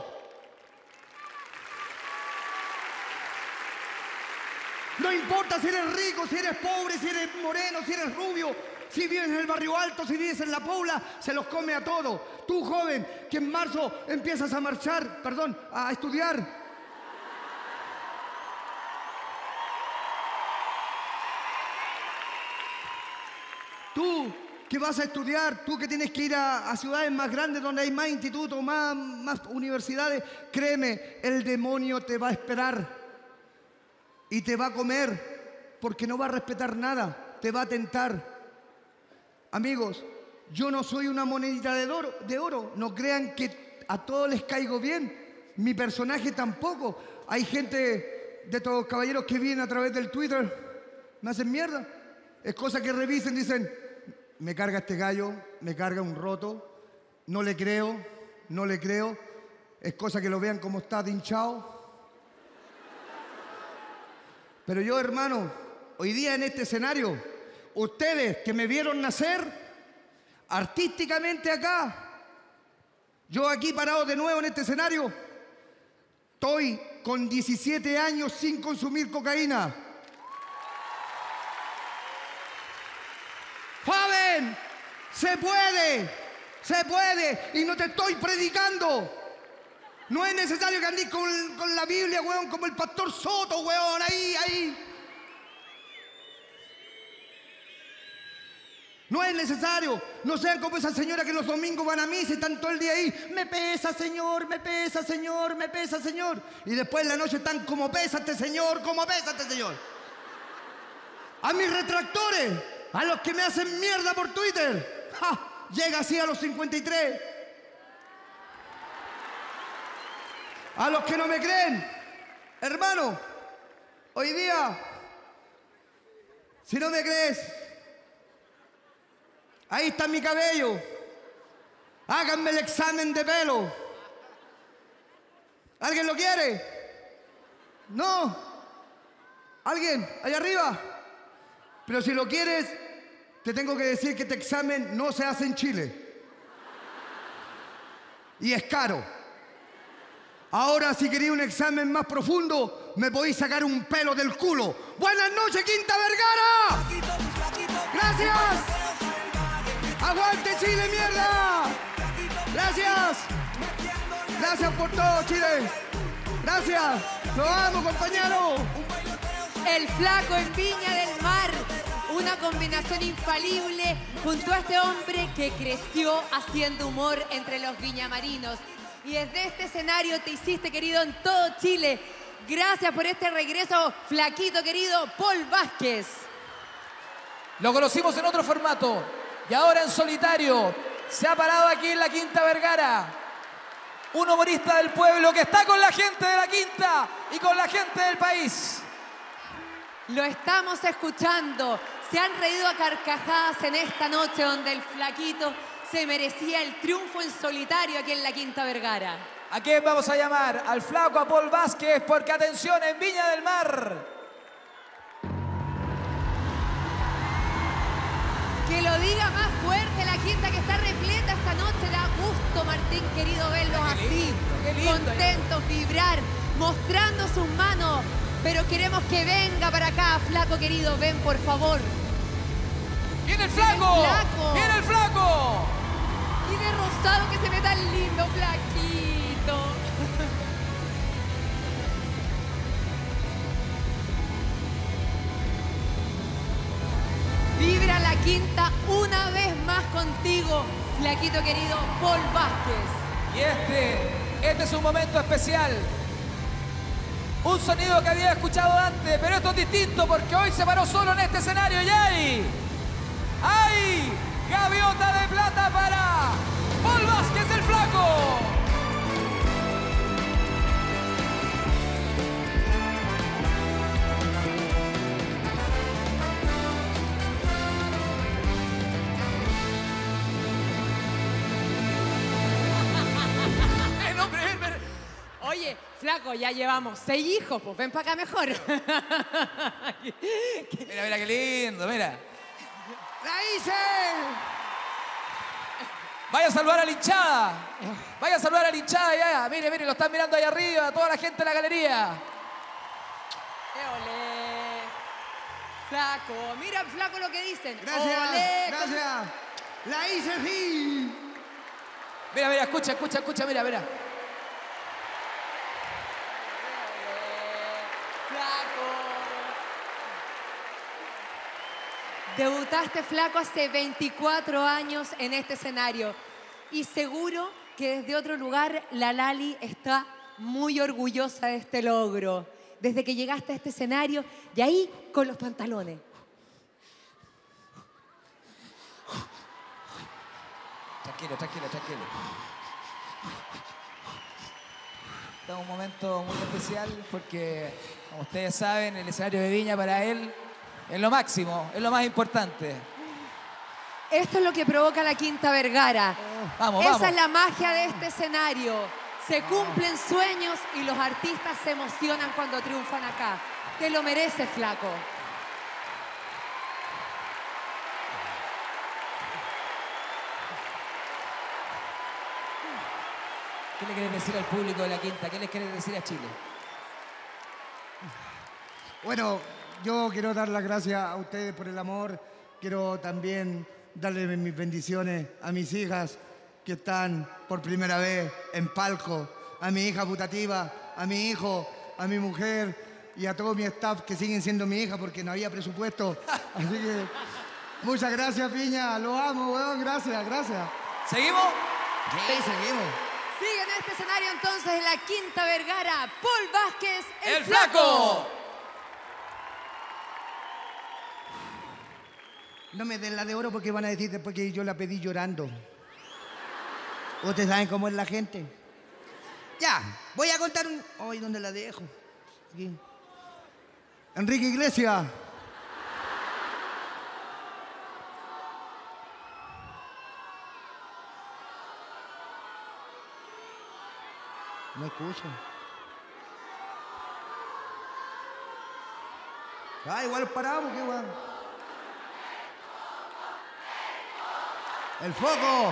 No importa si eres rico, si eres pobre, si eres moreno, si eres rubio, si vives en el barrio alto, si vives en la Pobla, se los come a todos. Tú, joven, que en marzo empiezas a marchar, perdón, a estudiar. Tú, que vas a estudiar, tú que tienes que ir a, a ciudades más grandes donde hay más institutos, más, más universidades, créeme, el demonio te va a esperar y te va a comer porque no va a respetar nada, te va a tentar. Amigos, yo no soy una monedita de oro, de oro. No crean que a todos les caigo bien. Mi personaje tampoco. Hay gente de estos caballeros que vienen a través del Twitter, me hacen mierda. Es cosa que revisen, dicen, me carga este gallo, me carga un roto, no le creo, no le creo. Es cosa que lo vean como está de hinchado. Pero yo, hermano, hoy día en este escenario, ustedes que me vieron nacer artísticamente acá, yo aquí parado de nuevo en este escenario, estoy con diecisiete años sin consumir cocaína. ¡Joven! ¡Se puede! ¡Se puede! Y no te estoy predicando. No es necesario que andes con, con la Biblia, weón, como el pastor Soto, weón, ahí, ahí. No es necesario. No sean como esa señora que los domingos van a misa y están todo el día ahí. Me pesa, Señor, me pesa, Señor, me pesa, Señor. Y después en la noche están como pesa este Señor, como pesa este Señor. A mis retractores, a los que me hacen mierda por Twitter, ¡ja! Llega así a los cincuenta y tres. A los que no me creen, hermano, hoy día, si no me crees, ahí está mi cabello. Háganme el examen de pelo. ¿Alguien lo quiere? ¿No? ¿Alguien? ¿Allá arriba? Pero si lo quieres, te tengo que decir que este examen no se hace en Chile. Y es caro. Ahora, si quería un examen más profundo, me podéis sacar un pelo del culo. ¡Buenas noches, Quinta Vergara! ¡Gracias! ¡Aguante Chile, mierda! ¡Gracias! ¡Gracias por todo, Chile! ¡Gracias! ¡Los amo, compañeros! El Flaco en Viña del Mar. Una combinación infalible junto a este hombre que creció haciendo humor entre los viñamarinos. Y desde este escenario te hiciste querido en todo Chile. Gracias por este regreso, flaquito querido Paul Vázquez. Lo conocimos en otro formato y ahora en solitario se ha parado aquí en la Quinta Vergara. Un humorista del pueblo que está con la gente de la Quinta y con la gente del país. Lo estamos escuchando. Se han reído a carcajadas en esta noche donde el flaquito se merecía el triunfo en solitario aquí en la Quinta Vergara. ¿A quién vamos a llamar? Al flaco, a Paul Vázquez, porque atención, en Viña del Mar. Que lo diga más fuerte, la Quinta que está repleta esta noche. Da gusto, Martín, querido, verlos Qué así, lindo, qué lindo. contentos, vibrar, mostrando sus manos. Pero queremos que venga para acá, flaco querido, ven por favor. ¡Viene el flaco! ¡Viene el flaco! ¡Viene el flaco! Y de rosado que se ve tan lindo, flaquito. Vibra la Quinta una vez más contigo, flaquito querido, Paul Vázquez. Y este, este es un momento especial. Un sonido que había escuchado antes, pero esto es distinto porque hoy se paró solo en este escenario y hay... ¡Hay! ¡Gaviota de plata para Paul Vázquez, el flaco! Ven, hombre, ven, ven. Oye, flaco, ya llevamos seis hijos, pues ven para acá mejor. Mira, mira qué lindo, mira. ¡La hice! Vaya a saludar a la hinchada. Vaya a saludar a la hinchada ya. Mire, mire, lo están mirando ahí arriba, toda la gente de la galería. ¡Eh, olé! Flaco, mira, flaco, lo que dicen. Gracias, Olé, gracias. ¡La hice, sí! Mira, mira, escucha, escucha, escucha, mira, mira. Flaco. Debutaste, flaco, hace veinticuatro años en este escenario. Y seguro que desde otro lugar la Lali está muy orgullosa de este logro. Desde que llegaste a este escenario y ahí con los pantalones. Tranquilo, tranquilo, tranquilo. Este es un momento muy especial porque, como ustedes saben, el escenario de Viña para él es lo máximo, es lo más importante. Esto es lo que provoca la Quinta Vergara. Vamos, Esa vamos. es la magia de este escenario. Se cumplen sueños y los artistas se emocionan cuando triunfan acá. Te lo mereces, flaco. ¿Qué le quieres decir al público de la Quinta? ¿Qué les quieres decir a Chile? Bueno, yo quiero dar las gracias a ustedes por el amor. Quiero también darle mis bendiciones a mis hijas que están por primera vez en palco, a mi hija putativa, a mi hijo, a mi mujer y a todo mi staff que siguen siendo mi hija porque no había presupuesto. Así que muchas gracias, Piña. Lo amo, weón. Gracias, gracias. ¿Seguimos? Sí, seguimos. Sigue en este escenario entonces en la Quinta Vergara, Paul Vázquez, el, ¡El flaco! No me den la de oro porque van a decir después que yo la pedí llorando. Ustedes saben cómo es la gente. Ya, voy a contar un... Ay, ¿dónde la dejo? Aquí. Enrique Iglesias. No escucho. Ah, igual paramos, qué guay. El foco.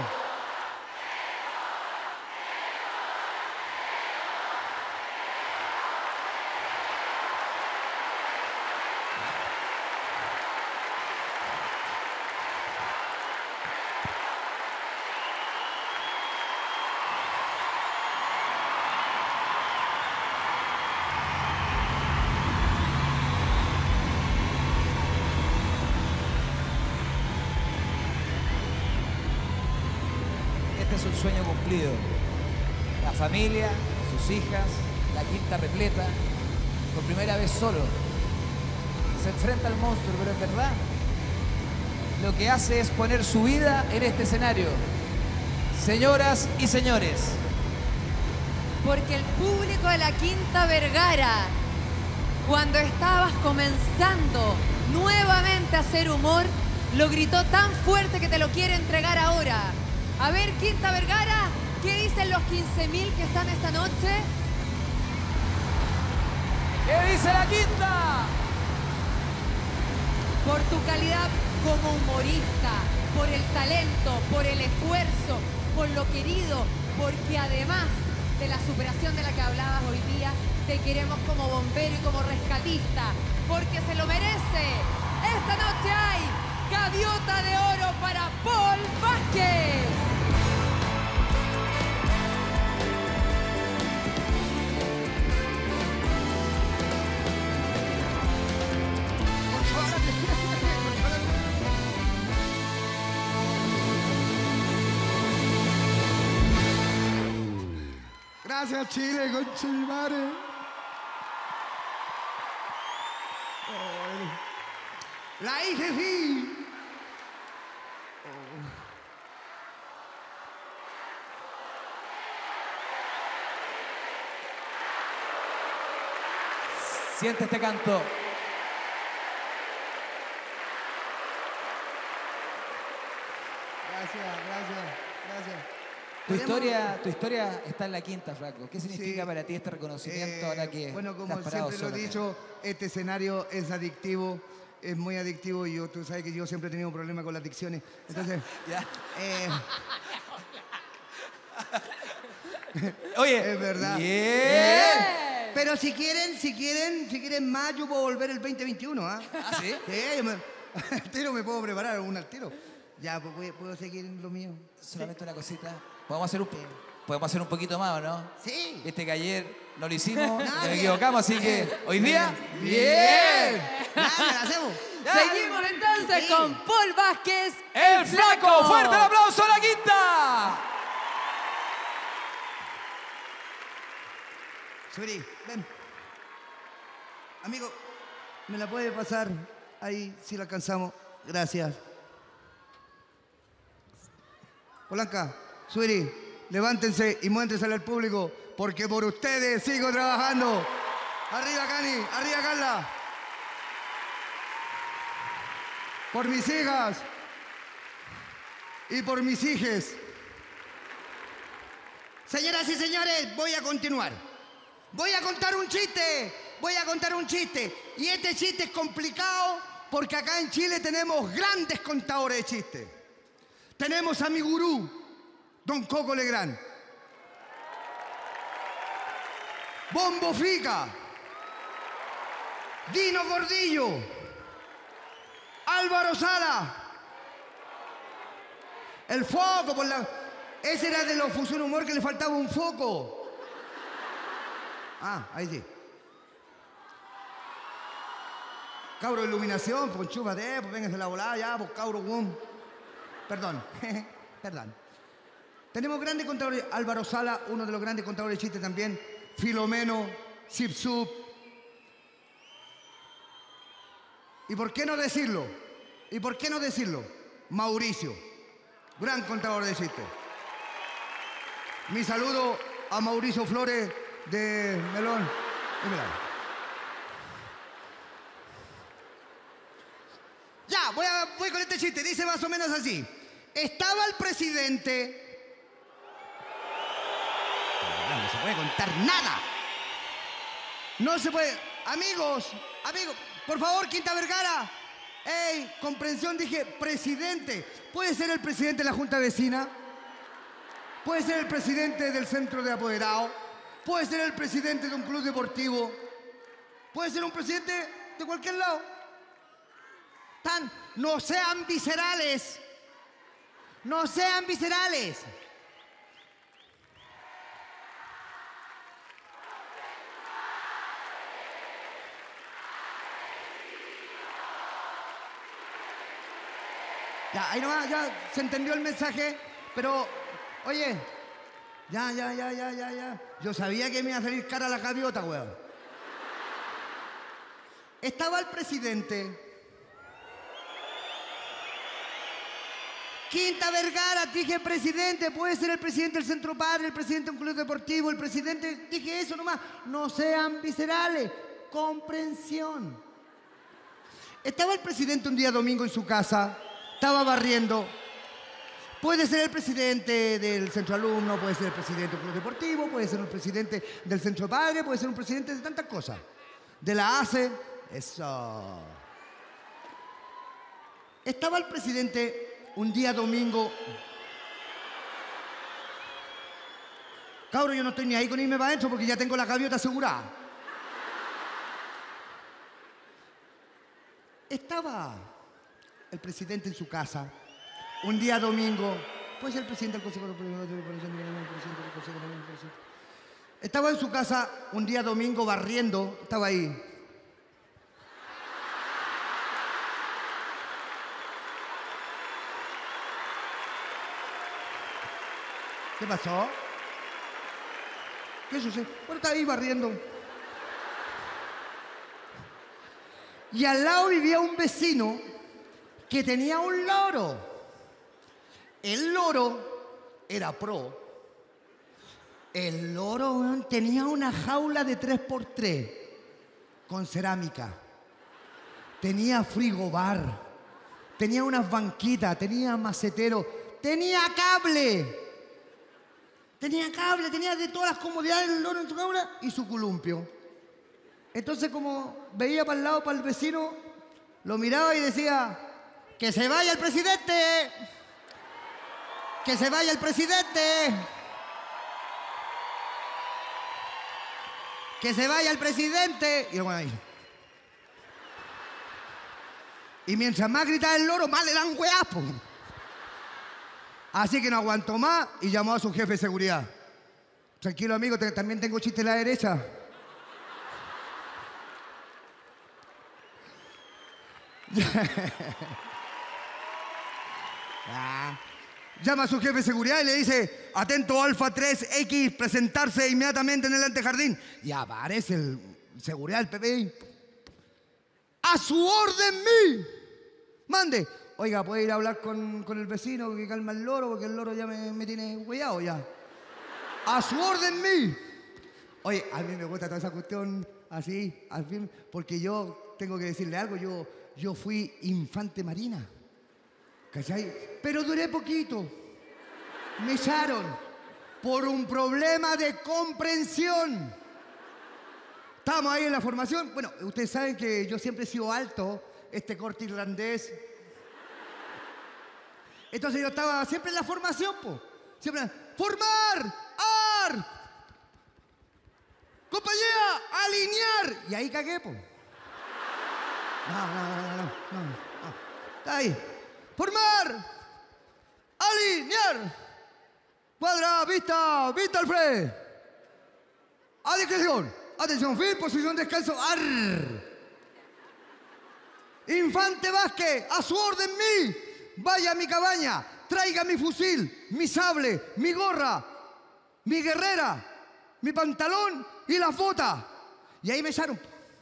Este es un sueño cumplido. La familia, sus hijas, la Quinta repleta, por primera vez solo. Se enfrenta al monstruo, pero en verdad, lo que hace es poner su vida en este escenario. Señoras y señores. Porque el público de la Quinta Vergara, cuando estabas comenzando nuevamente a hacer humor, lo gritó tan fuerte que te lo quiere entregar ahora. A ver, Quinta Vergara, ¿qué dicen los quince mil que están esta noche? ¿Qué dice la Quinta? Por tu calidad como humorista, por el talento, por el esfuerzo, por lo querido, porque además de la superación de la que hablabas hoy día, te queremos como bombero y como rescatista, porque se lo merece. Esta noche hay gaviota de oro para Paul Vázquez. Gracias, Chile, concha de mi madre. Oh, la hija sí. Siente este canto. Gracias, gracias, gracias. Tu Tenemos- historia, tu historia está en la Quinta, Flaco. ¿Qué significa Sí. para ti este reconocimiento Eh, ahora que Bueno, como estás parado siempre lo he solo acá? dicho, este escenario es adictivo, es muy adictivo y yo, tú sabes que yo siempre he tenido un problema con las adicciones. Entonces, Ya. eh, Oye, es verdad. Bien. Pero si quieren, si quieren, si quieren más, yo puedo volver el veinte veintiuno, ¿ah? ¿Ah, sí? Sí, yo me, al tiro me puedo preparar un al tiro. Ya, pues voy- puedo seguir en lo mío. Solamente una cosita. ¿Podemos hacer un, podemos hacer un poquito más, ¿o no? Sí. Viste que ayer no lo hicimos, No, nos bien. equivocamos, así que hoy día, ¡Bien! Dale, la hacemos. Seguimos entonces Sí. con Paul Vázquez, ¡El Flaco! ¡Fuerte el aplauso a la Quinta! Suri, ven. Amigo, ¿me la puede pasar ahí si la alcanzamos? Gracias. Polanca, Suri, levántense y muéstrensela al público, porque por ustedes sigo trabajando. Arriba, Cani, arriba, Carla. Por mis hijas y por mis hijes. Señoras y señores, voy a continuar. Voy a contar un chiste, voy a contar un chiste. Y este chiste es complicado porque acá en Chile tenemos grandes contadores de chistes. Tenemos a mi gurú, don Coco Legrand. Bombo Fica. Dino Gordillo. Álvaro Sala. El foco, por la... Ese era de los Fusión Humor que le faltaba un foco. Ah, ahí sí. Cabro, iluminación, pues chúpate, pues véngase la volada ya, pues cabro, boom. Perdón, perdón. Tenemos grandes contadores, Álvaro Sala, uno de los grandes contadores de chistes también, Filomeno, Zip Sup. ¿Y por qué no decirlo? ¿Y por qué no decirlo? Mauricio, gran contador de chistes. Mi saludo a Mauricio Flores de Melón. Y mira. Ya, voy, a, voy con este chiste. Dice más o menos así. Estaba el presidente... Ah, no se puede contar nada. No se puede... Amigos, amigos, por favor, Quinta Vergara. Ey, comprensión, dije presidente. ¿Puede ser el presidente de la Junta Vecina? ¿Puede ser el presidente del centro de apoderados? ¿Puede ser el presidente de un club deportivo? ¿Puede ser un presidente de cualquier lado? Tan, no sean viscerales. No sean viscerales. Ya, ahí nomás, ya se entendió el mensaje, pero, oye, ya, ya, ya, ya, ya, ya. Yo sabía que me iba a salir cara la gaviota, weón. Estaba el presidente Quinta Vergara, dije presidente, puede ser el presidente del Centro Padre, el presidente de un club deportivo, el presidente, dije eso nomás. No sean viscerales, comprensión. Estaba el presidente un día domingo en su casa, estaba barriendo. Puede ser el presidente del centro alumno, puede ser el presidente del club deportivo, puede ser un presidente del Centro Padre, puede ser un presidente de tantas cosas. De la A C E, eso. Estaba el presidente un día domingo. Cabro, yo no estoy ni ahí con irme para adentro porque ya tengo la gaviota asegurada. Estaba el presidente en su casa un día domingo. Puede ser el presidente del Consejo de... Estaba en su casa un día domingo barriendo. Estaba ahí. ¿Qué pasó? ¿Qué sucede? Bueno, está ahí barriendo. Y al lado vivía un vecino que tenía un loro. El loro era pro. El loro, weón, tenía una jaula de tres por tres con cerámica. Tenía frigobar. Tenía unas banquitas. Tenía macetero. Tenía cable. Tenía cable, tenía de todas las comodidades del loro en su jaula y su columpio. Entonces, como veía para el lado, para el vecino, lo miraba y decía, ¡que se vaya el presidente! ¡Que se vaya el presidente! ¡Que se vaya el presidente! Y, bueno, ahí. Y mientras más grita el loro, más le dan hueapo. Así que no aguantó más y llamó a su jefe de seguridad. Tranquilo, amigo, te, también tengo chiste en la derecha. ah. Llama a su jefe de seguridad y le dice, atento Alfa tres X, presentarse inmediatamente en el antejardín. Y aparece el seguridad del P P I. ¡A su orden, mí! Mande. Oiga, ¿puede ir a hablar con, con el vecino que calma el loro? Porque el loro ya me, me tiene hueado ya. ¡A su orden, mí! Oye, a mí me gusta toda esa cuestión así, al fin, porque yo tengo que decirle algo. Yo, yo fui infante marina. ¿Cachai? Pero duré poquito. Me echaron por un problema de comprensión. Estábamos ahí en la formación. Bueno, ustedes saben que yo siempre he sido alto, este corte irlandés. Entonces yo estaba siempre en la formación, po. Siempre, ¡formar! ¡Ar! ¡Compañía! ¡Alinear! Y ahí cagué, po. No, no, no, no, no, no, no. Está ahí. ¡Formar! ¡Alinear! Cuadra, vista, vista al frente. A discreción. Atención, fin, posición, descanso. ¡Ar! Infante Vázquez, a su orden, mí. Vaya a mi cabaña, traiga mi fusil, mi sable, mi gorra, mi guerrera, mi pantalón y las botas. Y ahí me echaron.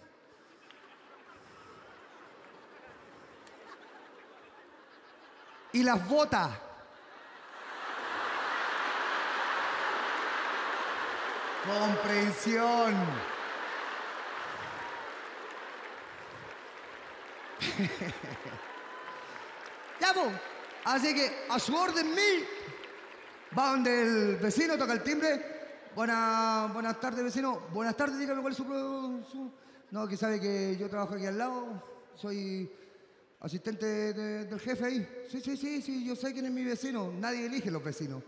Y las botas. Comprensión. Ya, po. Así que a su orden, mí. Va donde el vecino, toca el timbre. Buena, buenas tardes, vecino. Buenas tardes, dígame cuál es su, su... No, que sabe que yo trabajo aquí al lado. Soy asistente de, del jefe ahí. Sí, sí, sí, sí, yo sé quién es mi vecino. Nadie elige los vecinos.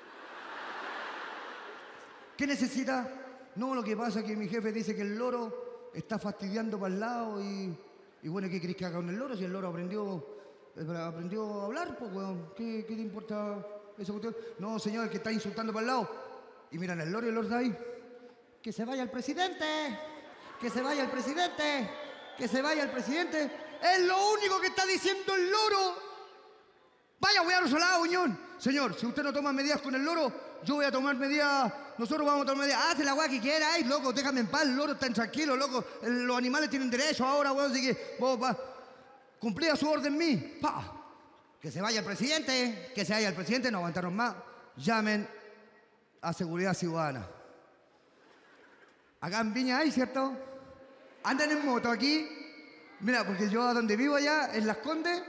¿Qué necesita? No, lo que pasa es que mi jefe dice que el loro está fastidiando para el lado y... Y bueno, ¿qué querés que haga con el loro? Si el loro aprendió... Aprendió a hablar, pues, weón. ¿Qué, ¿Qué te importa esa cuestión? No, señor, el que está insultando para el lado. Y miran el loro y el loro está ahí. Que se vaya el presidente. Que se vaya el presidente. Que se vaya el presidente. Es lo único que está diciendo el loro. Vaya, voy a otro lado, Uñón. Señor, si usted no toma medidas con el loro, yo voy a tomar medidas. Nosotros vamos a tomar medidas. Hace la weá que quiera. Ay, loco, déjame en paz. El loro está tranquilo, loco. El, los animales tienen derecho ahora, weón. Así que vos va. Cumplía su orden mí. Pa. Que se vaya el presidente, que se vaya el presidente, no aguantaron más. Llamen a Seguridad Ciudadana. Acá en Viña hay, ¿cierto? Andan en moto aquí. Mira, porque yo a donde vivo allá, en Las Condes.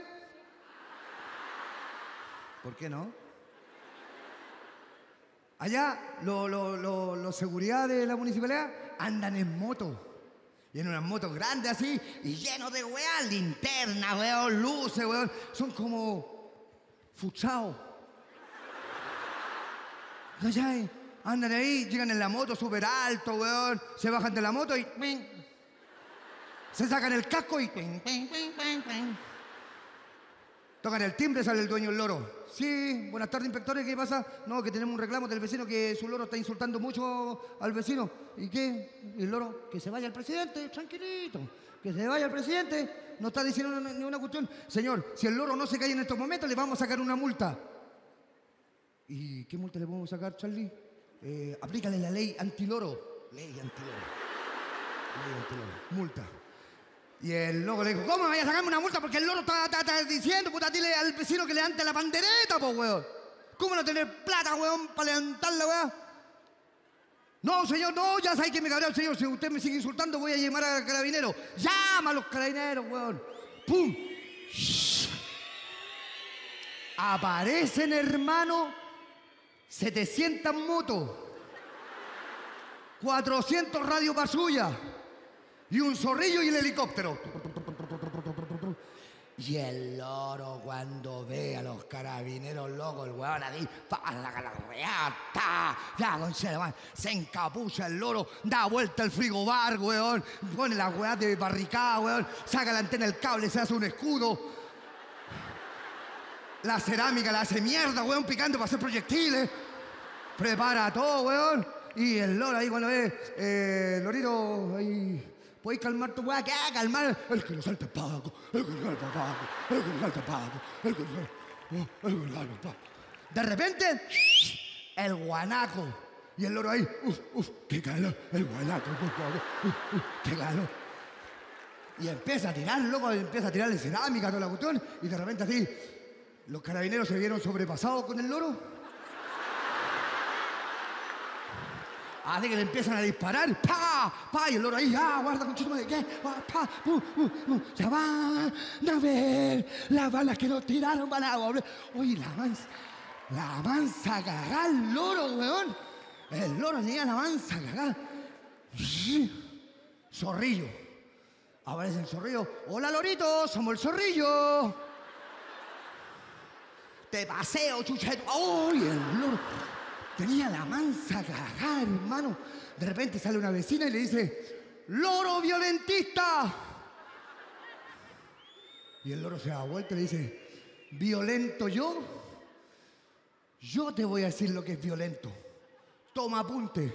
¿Por qué no? Allá, los lo, lo, lo seguridad de la municipalidad andan en moto. Y en unas motos grandes así, y llenos de weá, linternas, weón, luces, weón. Son como fuchados. ¿Cachai? Andan ahí, llegan en la moto súper alto, weón. Se bajan de la moto y... Se sacan el casco y... Tocan el timbre, sale el dueño del loro. Sí, buenas tardes, inspectores, ¿qué pasa? No, que tenemos un reclamo del vecino que su loro está insultando mucho al vecino. ¿Y qué? ¿Y el loro? Que se vaya el presidente, tranquilito. Que se vaya el presidente. No está diciendo ni una cuestión. Señor, si el loro no se cae en estos momentos, le vamos a sacar una multa. ¿Y qué multa le podemos sacar, Charlie? Eh, aplícale la ley antiloro. Ley antiloro. Ley antiloro. Multa. Y el loco le dijo, ¿cómo me vaya a sacarme una multa? Porque el loro está, está, está diciendo, puta, dile al vecino que levante la pandereta, po, weón. ¿Cómo no tener plata, weón, para levantarla, weón? No, señor, no, ya sabe que me cabreo, señor. Si usted me sigue insultando, voy a llamar a carabineros. Llama a los carabineros, weón. ¡Pum! Aparecen, hermano, setecientas motos, cuatrocientos radio patrulla y un zorrillo y el helicóptero. Y el loro cuando ve a los carabineros locos, el weón ahí, pa, la, la, reata, ya, concha, se encapucha el loro, da vuelta el frigobar, weón, pone la weá de barricada, weón, saca la antena del cable, se hace un escudo. La cerámica la hace mierda, weón, picando para hacer proyectiles. Prepara todo, weón. Y el loro ahí cuando ve, eh, Lorito, ahí... ¿Podéis calmar tu weá? ¿Qué? Calmar. El que no salta el pago. El que no salta el pago. El que no salta el pago. El que no salta el pago. El pago. De repente, el guanaco. Y el loro ahí. Uf, uf, qué calor. El guanaco, por favor. Uf, uf, qué calor. Y empieza a tirar, loco. Empieza a tirarle cerámica a toda la cuestión. Y de repente así, los carabineros se vieron sobrepasados con el loro. Así que le empiezan a disparar, ¡pa! ¡pa! Y el loro ahí, ¡ah! Guarda, conchito de qué, ¡pa! Uh, uh, uh. Se van a ver las balas que nos tiraron para volver. Oye, la mansa, la mansa cagá el loro, weón. El loro llega a la mansa cagá. Zorrillo. Aparece el zorrillo. Hola, lorito, somos el zorrillo. Te paseo, chucheto. ¡Ay, el loro! Tenía la mansa cagada, hermano. De repente sale una vecina y le dice, ¡loro violentista! Y el loro se da vuelta y le dice, ¿violento yo? Yo te voy a decir lo que es violento. Toma apunte.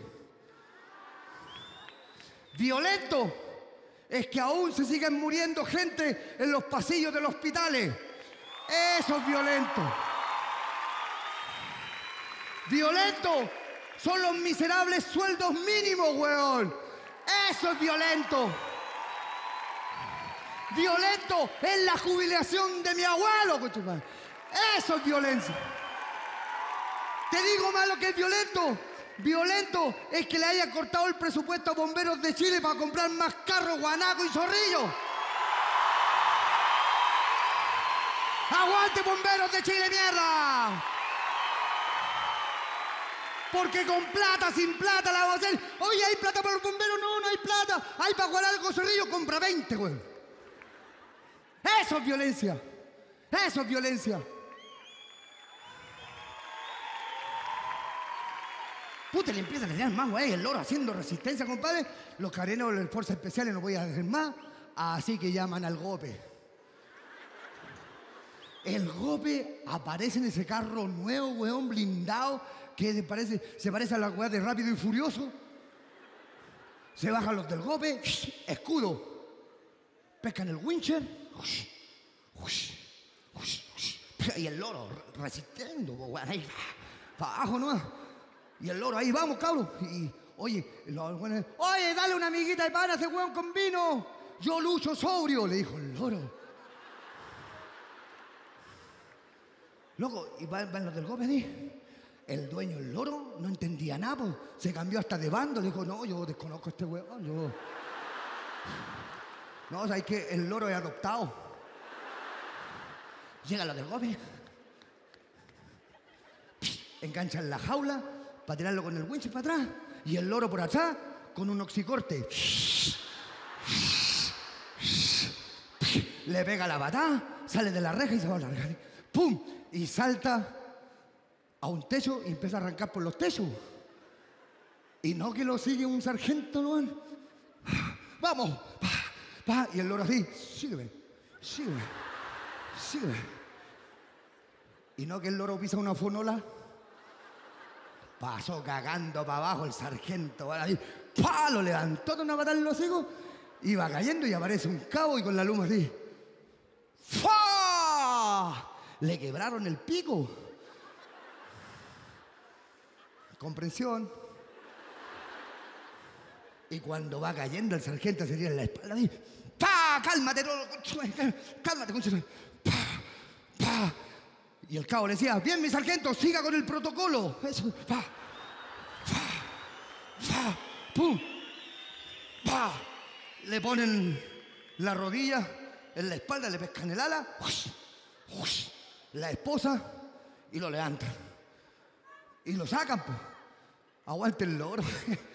Violento es que aún se siguen muriendo gente en los pasillos de los hospitales. Eso es violento. Violento son los miserables sueldos mínimos, weón. Eso es violento. Violento es la jubilación de mi abuelo, cochipán. Eso es violencia. Te digo más lo que es violento. Violento es que le haya cortado el presupuesto a Bomberos de Chile para comprar más carros, guanaco y zorrillo. ¡Aguante, Bomberos de Chile, mierda! Porque con plata, sin plata la vamos a hacer. Oye, ¿hay plata para los bomberos? No, no hay plata. ¿Hay para guardar algo zorrillo? Compra veinte, güey. Eso es violencia. Eso es violencia. Puta, le empiezan a tirar más, güey. El loro haciendo resistencia, compadre. Los carenos de las fuerzas especiales no podían hacer más. Así que llaman al Gope. El Gope aparece en ese carro nuevo, weón, blindado, que parece, se parece a la weá de Rápido y Furioso. Se bajan los del Gope, escudo. Pescan el wincher. Y el loro resistiendo, weón, ahí, para abajo nomás. Y el loro ahí, vamos, cabros. Y, oye, los weones, oye, dale una amiguita de pan a ese weón con vino. Yo lucho sobrio, le dijo el loro. Loco, y van, van los del golpe ahí. El dueño, el loro, no entendía nada, pues. Se cambió hasta de bando. Le dijo, no, yo desconozco a este huevón. Yo... No, sabes que el loro es adoptado. Llega los del golpe. Enganchan la jaula para tirarlo con el winch para atrás. Y el loro por atrás con un oxicorte. Le pega la patada, sale de la reja y se va a largar. ¡Pum! Y salta a un techo y empieza a arrancar por los techos. Y no que lo sigue un sargento, ¿no? ¡Vamos! Pa, pa. Y el loro así, sígueme, sígueme, sígueme. Y no que el loro pisa una fonola. Pasó cagando para abajo el sargento. Ahí, ¡pa! Lo levantó de una patada en los hocicos. Iba cayendo y aparece un cabo y con la luma así. ¡Fa! Le quebraron el pico. Comprensión. Y cuando va cayendo el sargento se tira en la espalda y ¡pa! ¡Cálmate, todo! ¡Cálmate, concha! ¡Pa! ¡Pa! Y el cabo le decía, bien, mi sargento, siga con el protocolo. Eso, ¡pa! ¡Fa! ¡Fa! ¡Pum! ¡Pa! Le ponen la rodilla en la espalda, le pescan el ala, ¡ush! ¡Ush! La esposa y lo levantan. Y lo sacan, pues. Aguante el loro.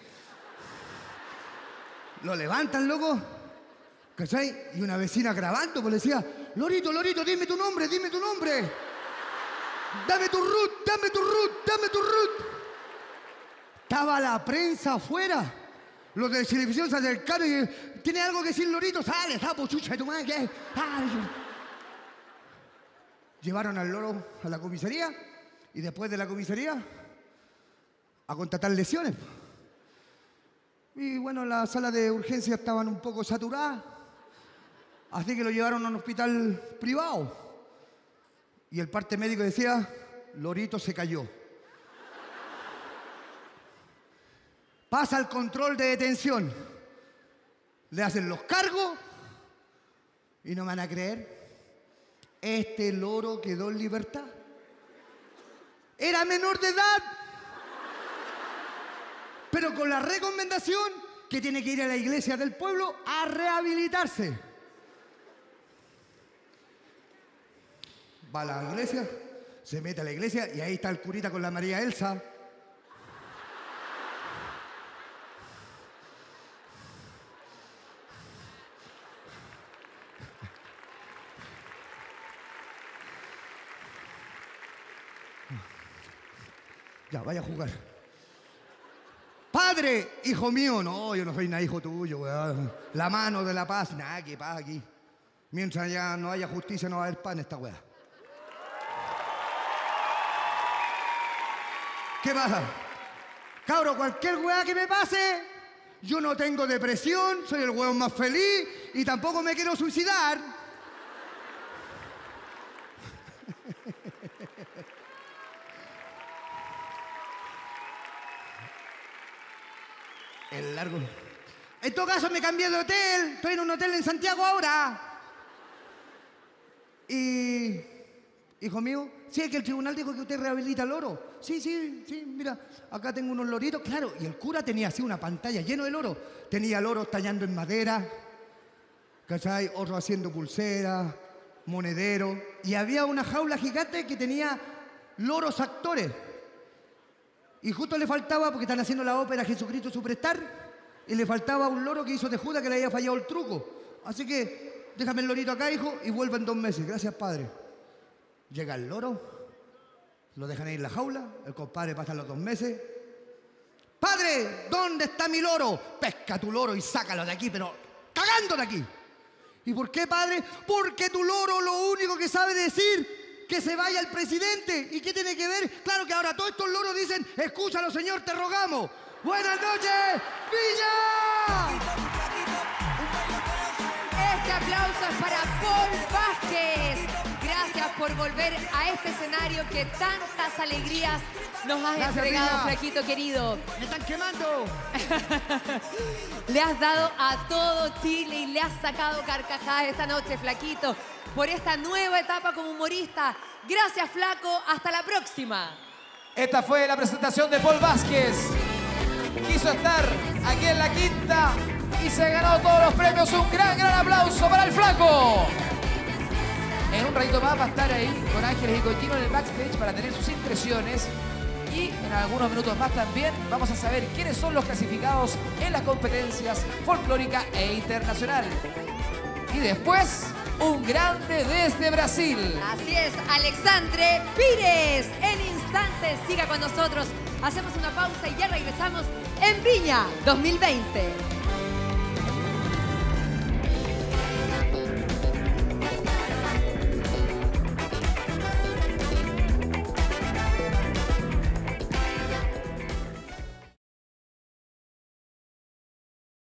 Lo levantan, loco. ¿Cachai? Y una vecina grabando, pues le decía, Lorito, Lorito, dime tu nombre, dime tu nombre. Dame tu root, dame tu root, dame tu root. Estaba la prensa afuera. Los de televisión se acercaron y ¿tiene algo que decir, Lorito? Sale, sapo, chucha de tu madre, ¿qué? Ay. Llevaron al loro a la comisaría y después de la comisaría a contratar lesiones. Y bueno, las salas de urgencia estaban un poco saturadas, así que lo llevaron a un hospital privado. Y el parte médico decía, Lorito se cayó. Pasa el control de detención. Le hacen los cargos y no me van a creer. Este loro quedó en libertad. Era menor de edad, pero con la recomendación que tiene que ir a la iglesia del pueblo a rehabilitarse. Va a la iglesia, se mete a la iglesia y ahí está el curita con la María Elsa. Ya, vaya a jugar. Padre, hijo mío. No, yo no soy nada hijo tuyo, weón. La mano de la paz. Nada, que paz aquí. Mientras ya no haya justicia, no va a haber paz en esta weá. ¿Qué pasa? Cabro, cualquier weá que me pase, yo no tengo depresión, soy el weón más feliz y tampoco me quiero suicidar. El largo. En todo caso me cambié de hotel, estoy en un hotel en Santiago ahora. Y, hijo mío, sí, es que el tribunal dijo que usted rehabilita al loro. Sí, sí, sí, mira, acá tengo unos loritos, claro. Y el cura tenía así una pantalla lleno de loros. Tenía loros tallando en madera, ¿cachai? Otros haciendo pulseras, monederos. Y había una jaula gigante que tenía loros actores. Y justo le faltaba, porque están haciendo la ópera Jesucristo Superstar, y le faltaba un loro que hizo de Judas que le había fallado el truco. Así que déjame el lorito acá, hijo, y vuelvo en dos meses. Gracias, padre. Llega el loro, lo dejan ahí en la jaula, el compadre pasa los dos meses. ¡Padre! ¿Dónde está mi loro? Pesca tu loro y sácalo de aquí, pero cagando de aquí. ¿Y por qué, padre? Porque tu loro lo único que sabe decir que se vaya el presidente. ¿Y qué tiene que ver? Claro que ahora todos estos loros dicen, escúchalo, señor, te rogamos. ¡Buenas noches, Villa! Este aplauso es para Paul Vázquez. Gracias por volver a este escenario que tantas alegrías nos has Gracias, entregado, Villa. flaquito querido. ¡Me están quemando! Le has dado a todo Chile y le has sacado carcajadas esta noche, flaquito, por esta nueva etapa como humorista Gracias, flaco. Hasta la próxima. Esta fue la presentación de Paul Vázquez. Quiso estar aquí en la quinta y se ganó todos los premios. Un gran, gran aplauso para el flaco. En un ratito más va a estar ahí con Ángeles y con Gino en el backstage para tener sus impresiones. Y en algunos minutos más también vamos a saber quiénes son los clasificados en las competencias folclórica e internacional. Y después, un grande desde Brasil. Así es, Alexandre Pires. En instantes, siga con nosotros. Hacemos una pausa y ya regresamos en Viña dos mil veinte.